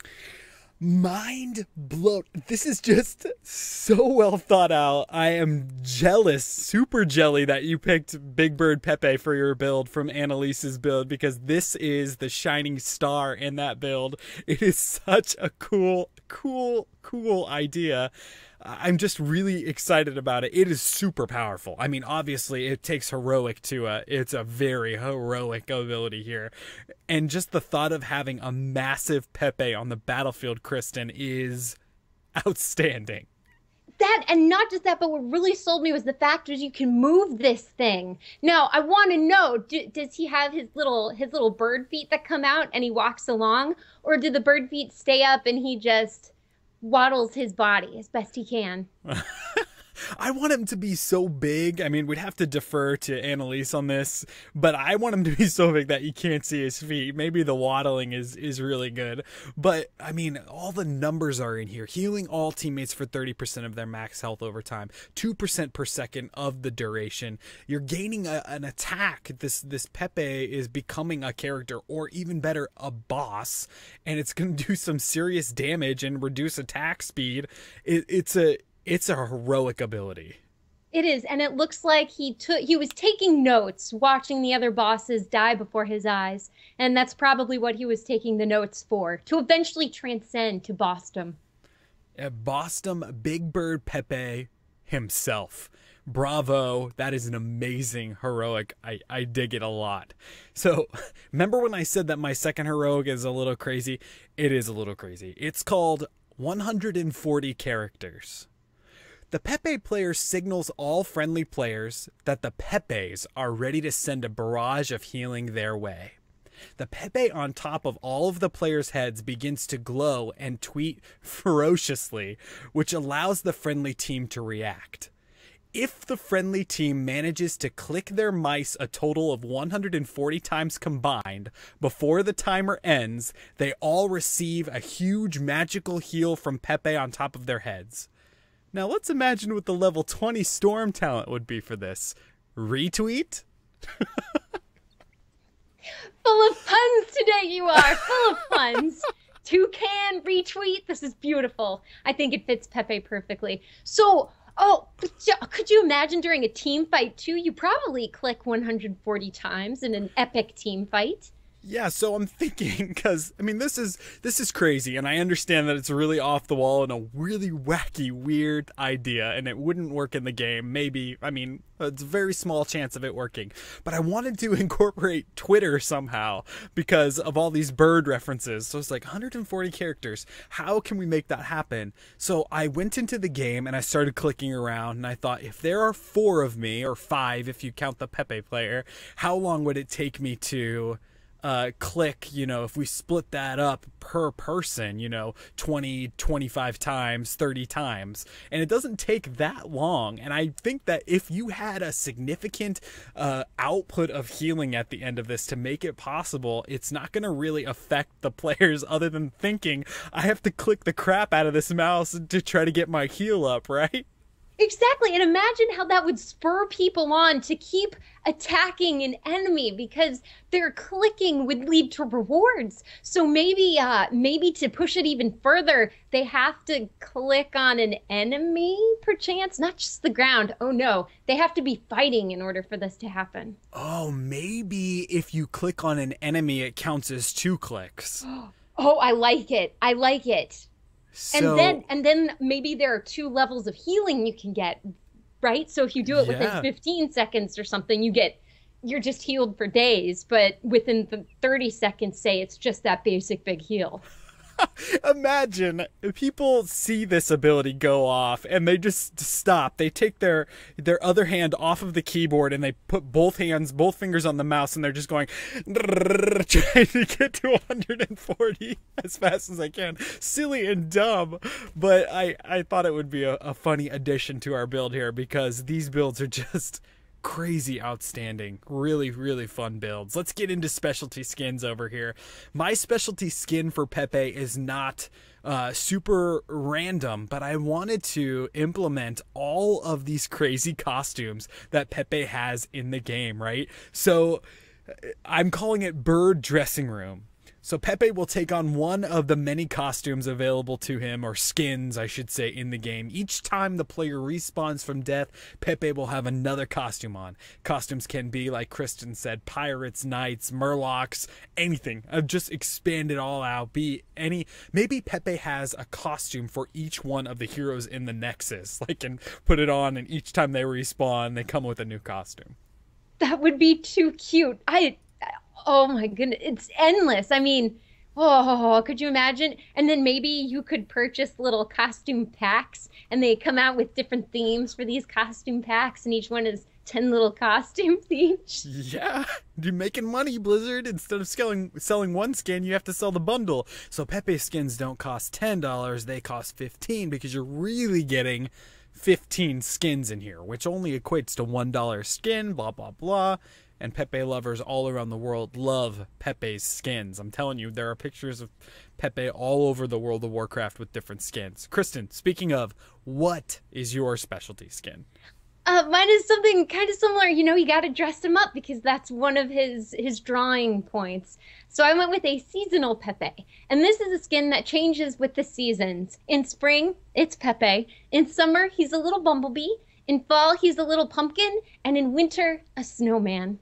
Mind blown. This is just so well thought out. I am jealous, super jelly that you picked Big Bird Pepe for your build from Annalise's build, because this is the shining star in that build. It is such a cool, cool, cool idea. I'm just really excited about it. It is super powerful. I mean, obviously, it takes heroic to a, it's a very heroic ability here. And just the thought of having a massive Pepe on the battlefield, Kristen, is outstanding. That, and not just that, but what really sold me was the fact that you can move this thing. Now, I want to know, do, does he have his little his little bird feet that come out and he walks along? Or do the bird feet stay up and he just waddles his body as best he can? I want him to be so big. I mean, we'd have to defer to Annalise on this, but I want him to be so big that you can't see his feet. Maybe the waddling is, is really good. But, I mean, all the numbers are in here. Healing all teammates for thirty percent of their max health over time. two percent per second of the duration. You're gaining a, an attack. This, this Pepe is becoming a character, or even better, a boss. And it's going to do some serious damage and reduce attack speed. It, it's a... It's a heroic ability. It is, and it looks like he took he was taking notes, watching the other bosses die before his eyes, and that's probably what he was taking the notes for, to eventually transcend to Bossdom. Uh, Bossdom, Big Bird Pepe himself. Bravo, that is an amazing heroic. I, I dig it a lot. So, remember when I said that my second heroic is a little crazy? It is a little crazy. It's called one hundred forty characters. The Pepe player signals all friendly players that the Pepes are ready to send a barrage of healing their way. The Pepe on top of all of the players' heads begins to glow and tweet ferociously, which allows the friendly team to react. If the friendly team manages to click their mice a total of one hundred forty times combined before the timer ends, they all receive a huge magical heal from Pepe on top of their heads. Now let's imagine what the level twenty storm talent would be for this. Retweet? Full of puns today you are, full of puns. Toucan retweet, this is beautiful. I think it fits Pepe perfectly. So, oh, could you imagine during a team fight too? You probably click one hundred forty times in an epic team fight. Yeah, so I'm thinking, because, I mean, this is this is crazy, and I understand that it's really off the wall and a really wacky, weird idea, and it wouldn't work in the game. Maybe, I mean, it's a very small chance of it working. But I wanted to incorporate Twitter somehow because of all these bird references. So it's like one hundred forty characters. How can we make that happen? So I went into the game and I started clicking around, and I thought, if there are four of me, or five if you count the Pepe player, how long would it take me to... Uh, click, you know, if we split that up per person, you know, twenty, twenty-five times, thirty times, and it doesn't take that long. And I think that if you had a significant uh, output of healing at the end of this to make it possible, it's not going to really affect the players other than thinking, I have to click the crap out of this mouse to try to get my heal up, right? Exactly, and imagine how that would spur people on to keep attacking an enemy because their clicking would lead to rewards. So maybe, uh, maybe to push it even further, they have to click on an enemy, perchance, not just the ground. Oh no, they have to be fighting in order for this to happen. Oh, maybe if you click on an enemy, it counts as two clicks. Oh, I like it. I like it. So, and then and then maybe there are two levels of healing you can get, right? So if you do it yeah. within fifteen seconds or something, you get you're just healed for days, but within the thirty seconds, say it's just that basic big heal. Imagine people see this ability go off and they just stop. They take their their other hand off of the keyboard and they put both hands, both fingers on the mouse, and they're just going trying to get to one hundred forty as fast as I can. Silly and dumb, but I I thought it would be a, a funny addition to our build here because these builds are just crazy outstanding. Really, really fun builds. Let's get into specialty skins over here. My specialty skin for Pepe is not uh, super random, but I wanted to implement all of these crazy costumes that Pepe has in the game, right? So I'm calling it Bird Dressing Room. So Pepe will take on one of the many costumes available to him, or skins, I should say, in the game. Each time the player respawns from death, Pepe will have another costume on. Costumes can be, like Kristen said, pirates, knights, murlocs, anything. I've just expanded it all out. Be any, maybe Pepe has a costume for each one of the heroes in the Nexus. Like, and put it on, and each time they respawn, they come with a new costume. That would be too cute. I... Oh my goodness, it's endless. I mean, oh, could you imagine? And then maybe you could purchase little costume packs and they come out with different themes for these costume packs, and each one is ten little costumes each. Yeah, you're making money, Blizzard. Instead of selling, selling one skin, you have to sell the bundle. So Pepe skins don't cost ten dollars, they cost fifteen dollars because you're really getting fifteen skins in here, which only equates to one dollar skin, blah, blah, blah. And Pepe lovers all around the world love Pepe's skins. I'm telling you, there are pictures of Pepe all over the World of Warcraft with different skins. Kristen, speaking of, what is your specialty skin? Uh, mine is something kind of similar. You know, you got to dress him up because that's one of his his drawing points. So I went with a seasonal Pepe. And this is a skin that changes with the seasons. In spring, it's Pepe. In summer, he's a little bumblebee. In fall, he's a little pumpkin. And in winter, a snowman.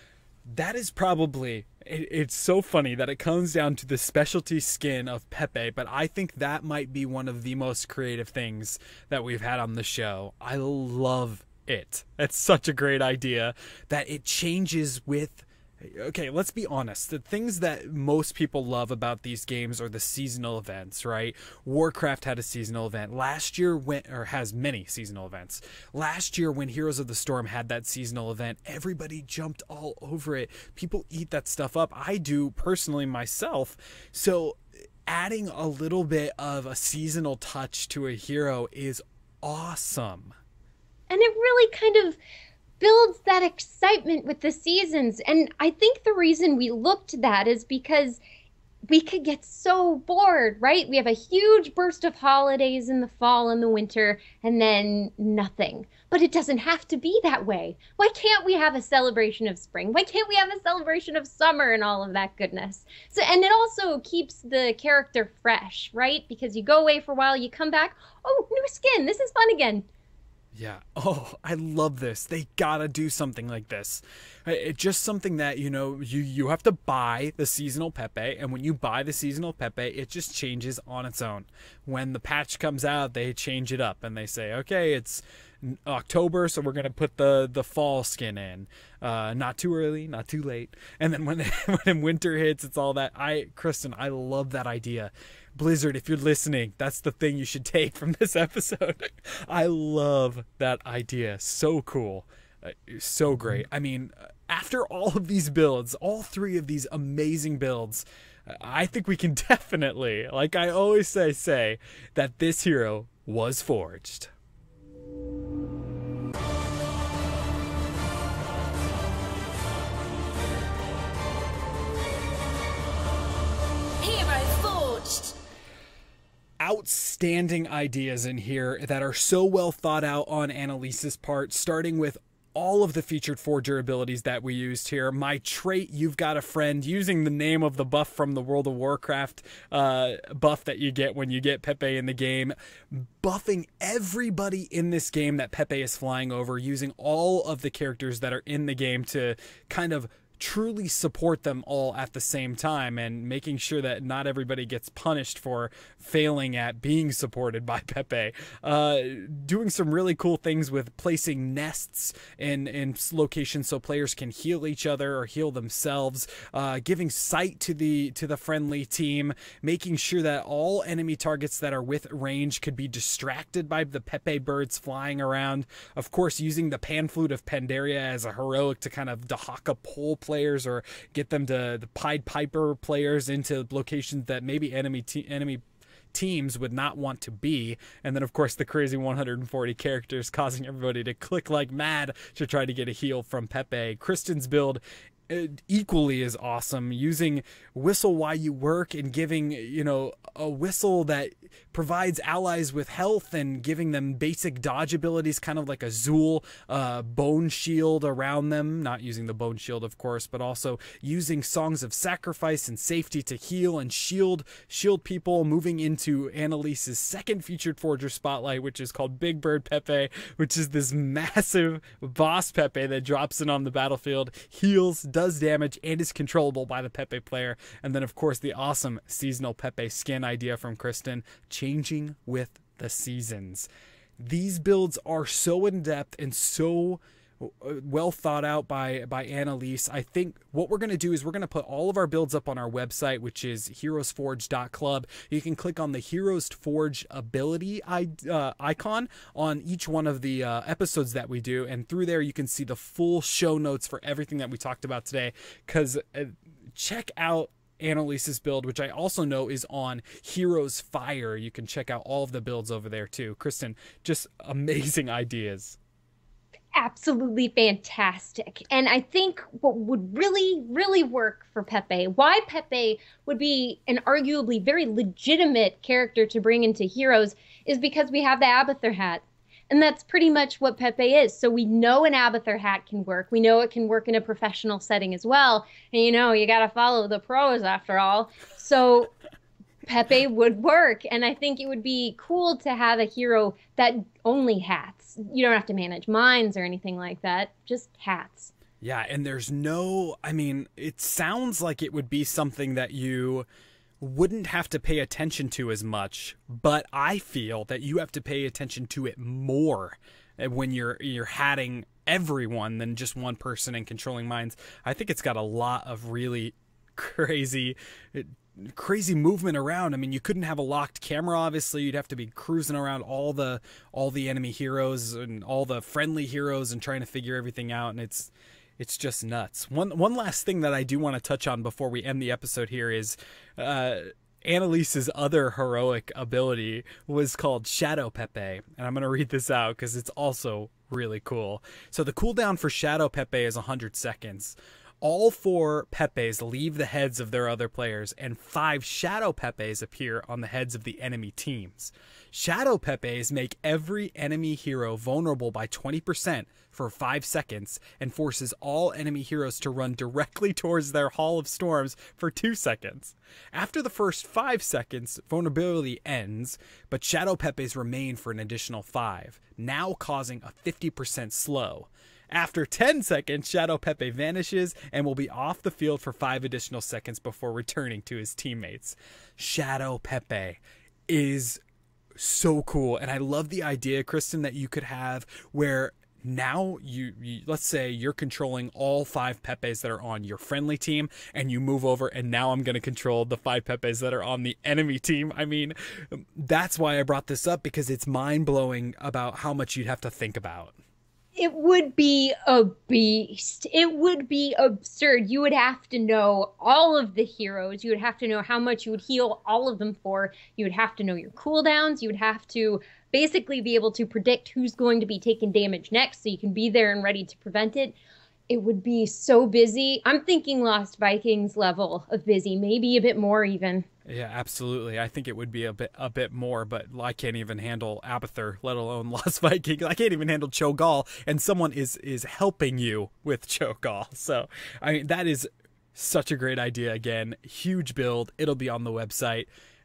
That is probably, it, it's so funny that it comes down to the specialty skin of Pepe, but I think that might be one of the most creative things that we've had on the show. I love it. That's such a great idea that it changes with... Okay, let's be honest. The things that most people love about these games are the seasonal events, right? Warcraft had a seasonal event. Last year went, or has many seasonal events. Last year when Heroes of the Storm had that seasonal event, everybody jumped all over it. People eat that stuff up. I do personally myself. So adding a little bit of a seasonal touch to a hero is awesome. And it really kind of builds that excitement with the seasons. And I think the reason we looked at that is because we could get so bored, right? We have a huge burst of holidays in the fall and the winter, and then nothing. But it doesn't have to be that way. Why can't we have a celebration of spring? Why can't we have a celebration of summer and all of that goodness? So, and it also keeps the character fresh, right? Because you go away for a while, you come back, oh, new skin, this is fun again. Yeah. Oh, I love this. They gotta do something like this. It's just something that, you know, you, you have to buy the seasonal Pepe, and when you buy the seasonal Pepe, it just changes on its own. When the patch comes out, they change it up, and they say, okay, it's October, so we're gonna put the the fall skin in. Uh, not too early, not too late. And then when when winter hits, it's all that. I, Kristen, I love that idea. Blizzard, if you're listening, that's the thing you should take from this episode. I love that idea. So cool. Uh, so great. I mean, after all of these builds, all three of these amazing builds, I think we can definitely, like I always say, say that this hero was forged. HeroesForge. Outstanding ideas in here that are so well thought out on Annalise's part, starting with all of the featured forger abilities that we used here. My trait, You've Got a Friend, using the name of the buff from the World of Warcraft uh, buff that you get when you get Pepe in the game. Buffing everybody in this game that Pepe is flying over, using all of the characters that are in the game to kind of truly support them all at the same time, and making sure that not everybody gets punished for failing at being supported by Pepe. Uh, doing some really cool things with placing nests in, in locations so players can heal each other or heal themselves, uh, giving sight to the to the friendly team, making sure that all enemy targets that are with range could be distracted by the Pepe birds flying around. Of course, using the Pan Flute of Pandaria as a heroic to kind of Dahaka pull players or get them to the Pied Piper players into locations that maybe enemy te enemy teams would not want to be. And then of course the crazy one hundred forty characters causing everybody to click like mad to try to get a heal from Pepe. Kristen's build equally is awesome, using whistle while you work and giving, you know, a whistle that provides allies with health and giving them basic dodge abilities, kind of like a Zool uh, bone shield around them. Not using the bone shield, of course, but also using songs of sacrifice and safety to heal and shield shield people. Moving into Annalise's second featured forger spotlight, which is called Big Bird Pepe, which is this massive boss Pepe that drops in on the battlefield, heals, does damage, and is controllable by the Pepe player. And then of course the awesome seasonal Pepe skin idea from Kristen, changing with the seasons. These builds are so in-depth and so well thought out by by Annalise. I think what we're going to do is we're going to put all of our builds up on our website, which is heroes forge dot club. You can click on the HeroesForge ability uh, icon on each one of the uh, episodes that we do, and through there you can see the full show notes for everything that we talked about today. Because uh, check out Annalise's build, which I also know is on Heroes Fire. You can check out all of the builds over there too. Kristen, just amazing ideas. Absolutely fantastic. And I think what would really, really work for Pepe, why Pepe would be an arguably very legitimate character to bring into Heroes, is because we have the Abathur hat. And that's pretty much what Pepe is. So we know an Abathur hat can work. We know it can work in a professional setting as well. And you know, you got to follow the pros after all. So Pepe would work. And I think it would be cool to have a hero that only hats. You don't have to manage mines or anything like that. Just hats. Yeah, and there's no, I mean, it sounds like it would be something that you wouldn't have to pay attention to as much, but I feel that you have to pay attention to it more when you're you're hatting everyone than just one person and controlling mines. I think it's got a lot of really crazy crazy movement around. I mean, you couldn't have a locked camera, obviously. You'd have to be cruising around all the all the enemy heroes and all the friendly heroes and trying to figure everything out, and it's it's just nuts. One one last thing that I do want to touch on before we end the episode here is uh Annalise's other heroic ability was called Shadow Pepe, and I'm going to read this out because it's also really cool. So the cooldown for Shadow Pepe is one hundred seconds. All four Pepes leave the heads of their other players, and five Shadow Pepes appear on the heads of the enemy teams. Shadow Pepes make every enemy hero vulnerable by twenty percent for five seconds and forces all enemy heroes to run directly towards their Hall of Storms for two seconds. After the first five seconds, vulnerability ends, but Shadow Pepes remain for an additional five, now causing a fifty percent slow. After ten seconds, Shadow Pepe vanishes and will be off the field for five additional seconds before returning to his teammates. Shadow Pepe is so cool, and I love the idea, Kristen, that you could have where now you, you let's say you're controlling all five Pepes that are on your friendly team, and you move over and now I'm going to control the five Pepes that are on the enemy team. I mean, that's why I brought this up, because it's mind-blowing about how much you'd have to think about. It would be a beast. It would be absurd. You would have to know all of the heroes. You would have to know how much you would heal all of them for. You would have to know your cooldowns. You would have to basically be able to predict who's going to be taking damage next so you can be there and ready to prevent it. It would be so busy. I'm thinking Lost Vikings level of busy, maybe a bit more even. Yeah, absolutely. I think it would be a bit a bit more, but I can't even handle Abathur, let alone Lost Viking. I can't even handle Cho'Gall, and someone is is helping you with Cho'Gall. So, I mean, that is such a great idea. Again, huge build. It'll be on the website.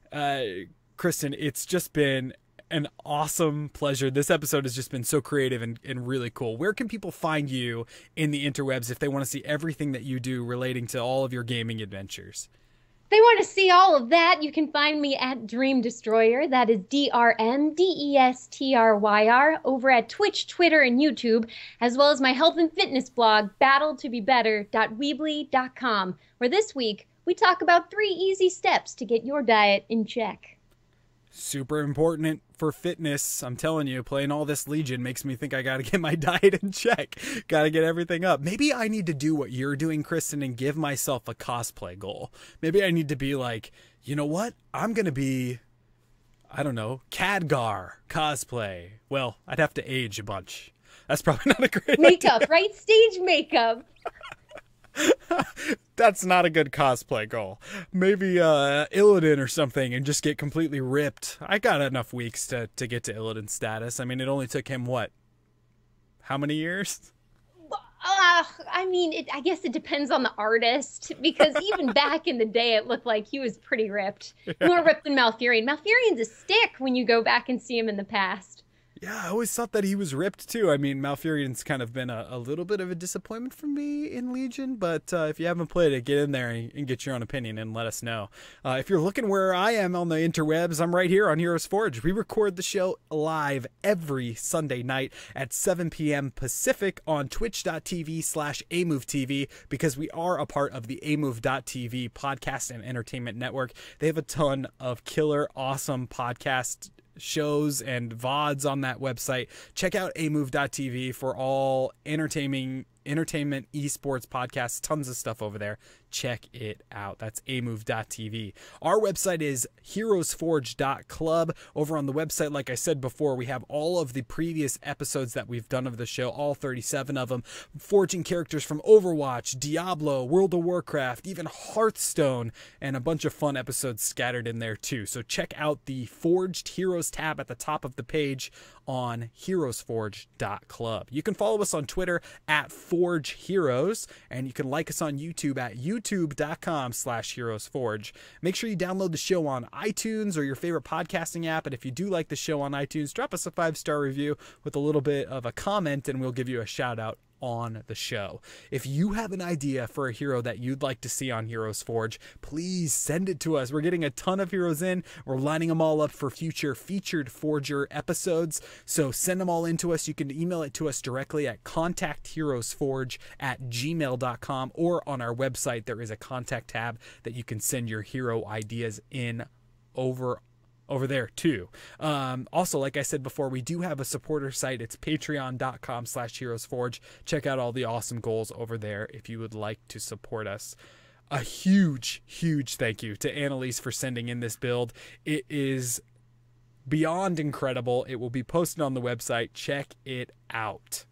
Uh, Kristen, it's just been an awesome pleasure. This episode has just been so creative and, and really cool. Where can people find you in the interwebs if they want to see everything that you do relating to all of your gaming adventures? If they want to see all of that, you can find me at Dream Destroyer. That is D R M D E S T R Y R over at Twitch, Twitter, and YouTube, as well as my health and fitness blog, battle to be better dot weebly dot com, where this week we talk about three easy steps to get your diet in check. Super important for fitness. I'm telling you, playing all this Legion makes me think I got to get my diet in check. Got to get everything up. Maybe I need to do what you're doing, Kristen, and give myself a cosplay goal. Maybe I need to be like, you know what? I'm going to be, I don't know, Khadgar cosplay. Well, I'd have to age a bunch. That's probably not a great makeup, idea. right? Stage makeup. That's not a good cosplay goal. Maybe uh, Illidan or something and just get completely ripped. I got enough weeks to, to get to Illidan status. I mean, it only took him, what? How many years? Uh, I mean, it, I guess it depends on the artist, because even back in the day, it looked like he was pretty ripped. Yeah. More ripped than Malfurion. Malfurion's a stick when you go back and see him in the past. Yeah, I always thought that he was ripped too. I mean, Malfurion's kind of been a, a little bit of a disappointment for me in Legion, but uh, if you haven't played it, get in there and, and get your own opinion and let us know. Uh, if you're looking where I am on the interwebs, I'm right here on HeroesForge. We record the show live every Sunday night at seven p m Pacific on twitch dot t v slash Amove T V, because we are a part of the Amove dot T V podcast and entertainment network. They have a ton of killer, awesome podcast shows and V O Ds on that website. Check out Amove dot T V for all entertaining entertainment, esports, podcasts, tons of stuff over there. Check it out. That's amove dot t v. Our website is heroes forge dot club. Over on the website, like I said before, we have all of the previous episodes that we've done of the show, all thirty-seven of them, forging characters from Overwatch, Diablo, World of Warcraft, even Hearthstone, and a bunch of fun episodes scattered in there too. So check out the Forged Heroes tab at the top of the page on heroes forge dot club. You can follow us on Twitter at Forge Heroes, and you can like us on YouTube at youtube dot com slash heroesforge. Make sure you download the show on iTunes or your favorite podcasting app, and if you do like the show on iTunes, drop us a five-star review with a little bit of a comment, and we'll give you a shout-out on the show. If you have an idea for a hero that you'd like to see on Heroes Forge, please send it to us. We're getting a ton of heroes in. We're lining them all up for future featured Forger episodes. So send them all in to us. You can email it to us directly at contact heroes forge at gmail dot com, or on our website there is a contact tab that you can send your hero ideas in over over there too. Um, also, like I said before, we do have a supporter site. It's patreon dot com slash heroesforge. Check out all the awesome goals over there if you would like to support us. A huge, huge thank you to Annalise for sending in this build. It is beyond incredible. It will be posted on the website. Check it out.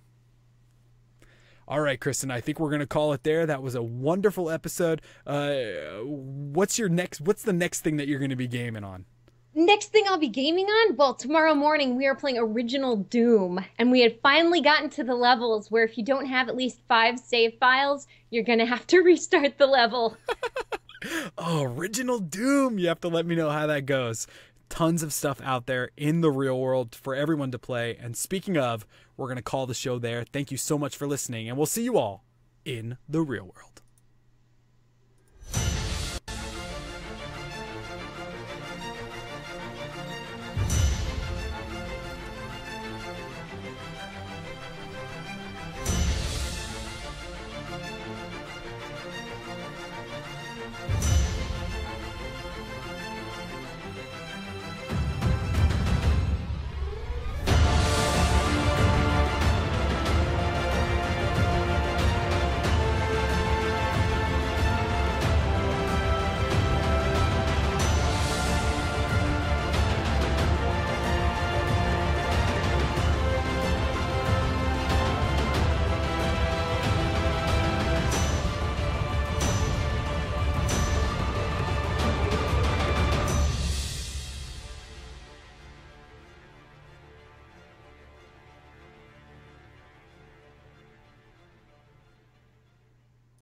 All right, Kristen, I think we're going to call it there. That was a wonderful episode. Uh, what's your next, what's the next thing that you're going to be gaming on? Next thing I'll be gaming on? Well, tomorrow morning we are playing Original Doom, and we had finally gotten to the levels where if you don't have at least five save files, you're going to have to restart the level. Oh, Original Doom. You have to let me know how that goes. Tons of stuff out there in the real world for everyone to play. And speaking of, we're going to call the show there. Thank you so much for listening, and we'll see you all in the real world.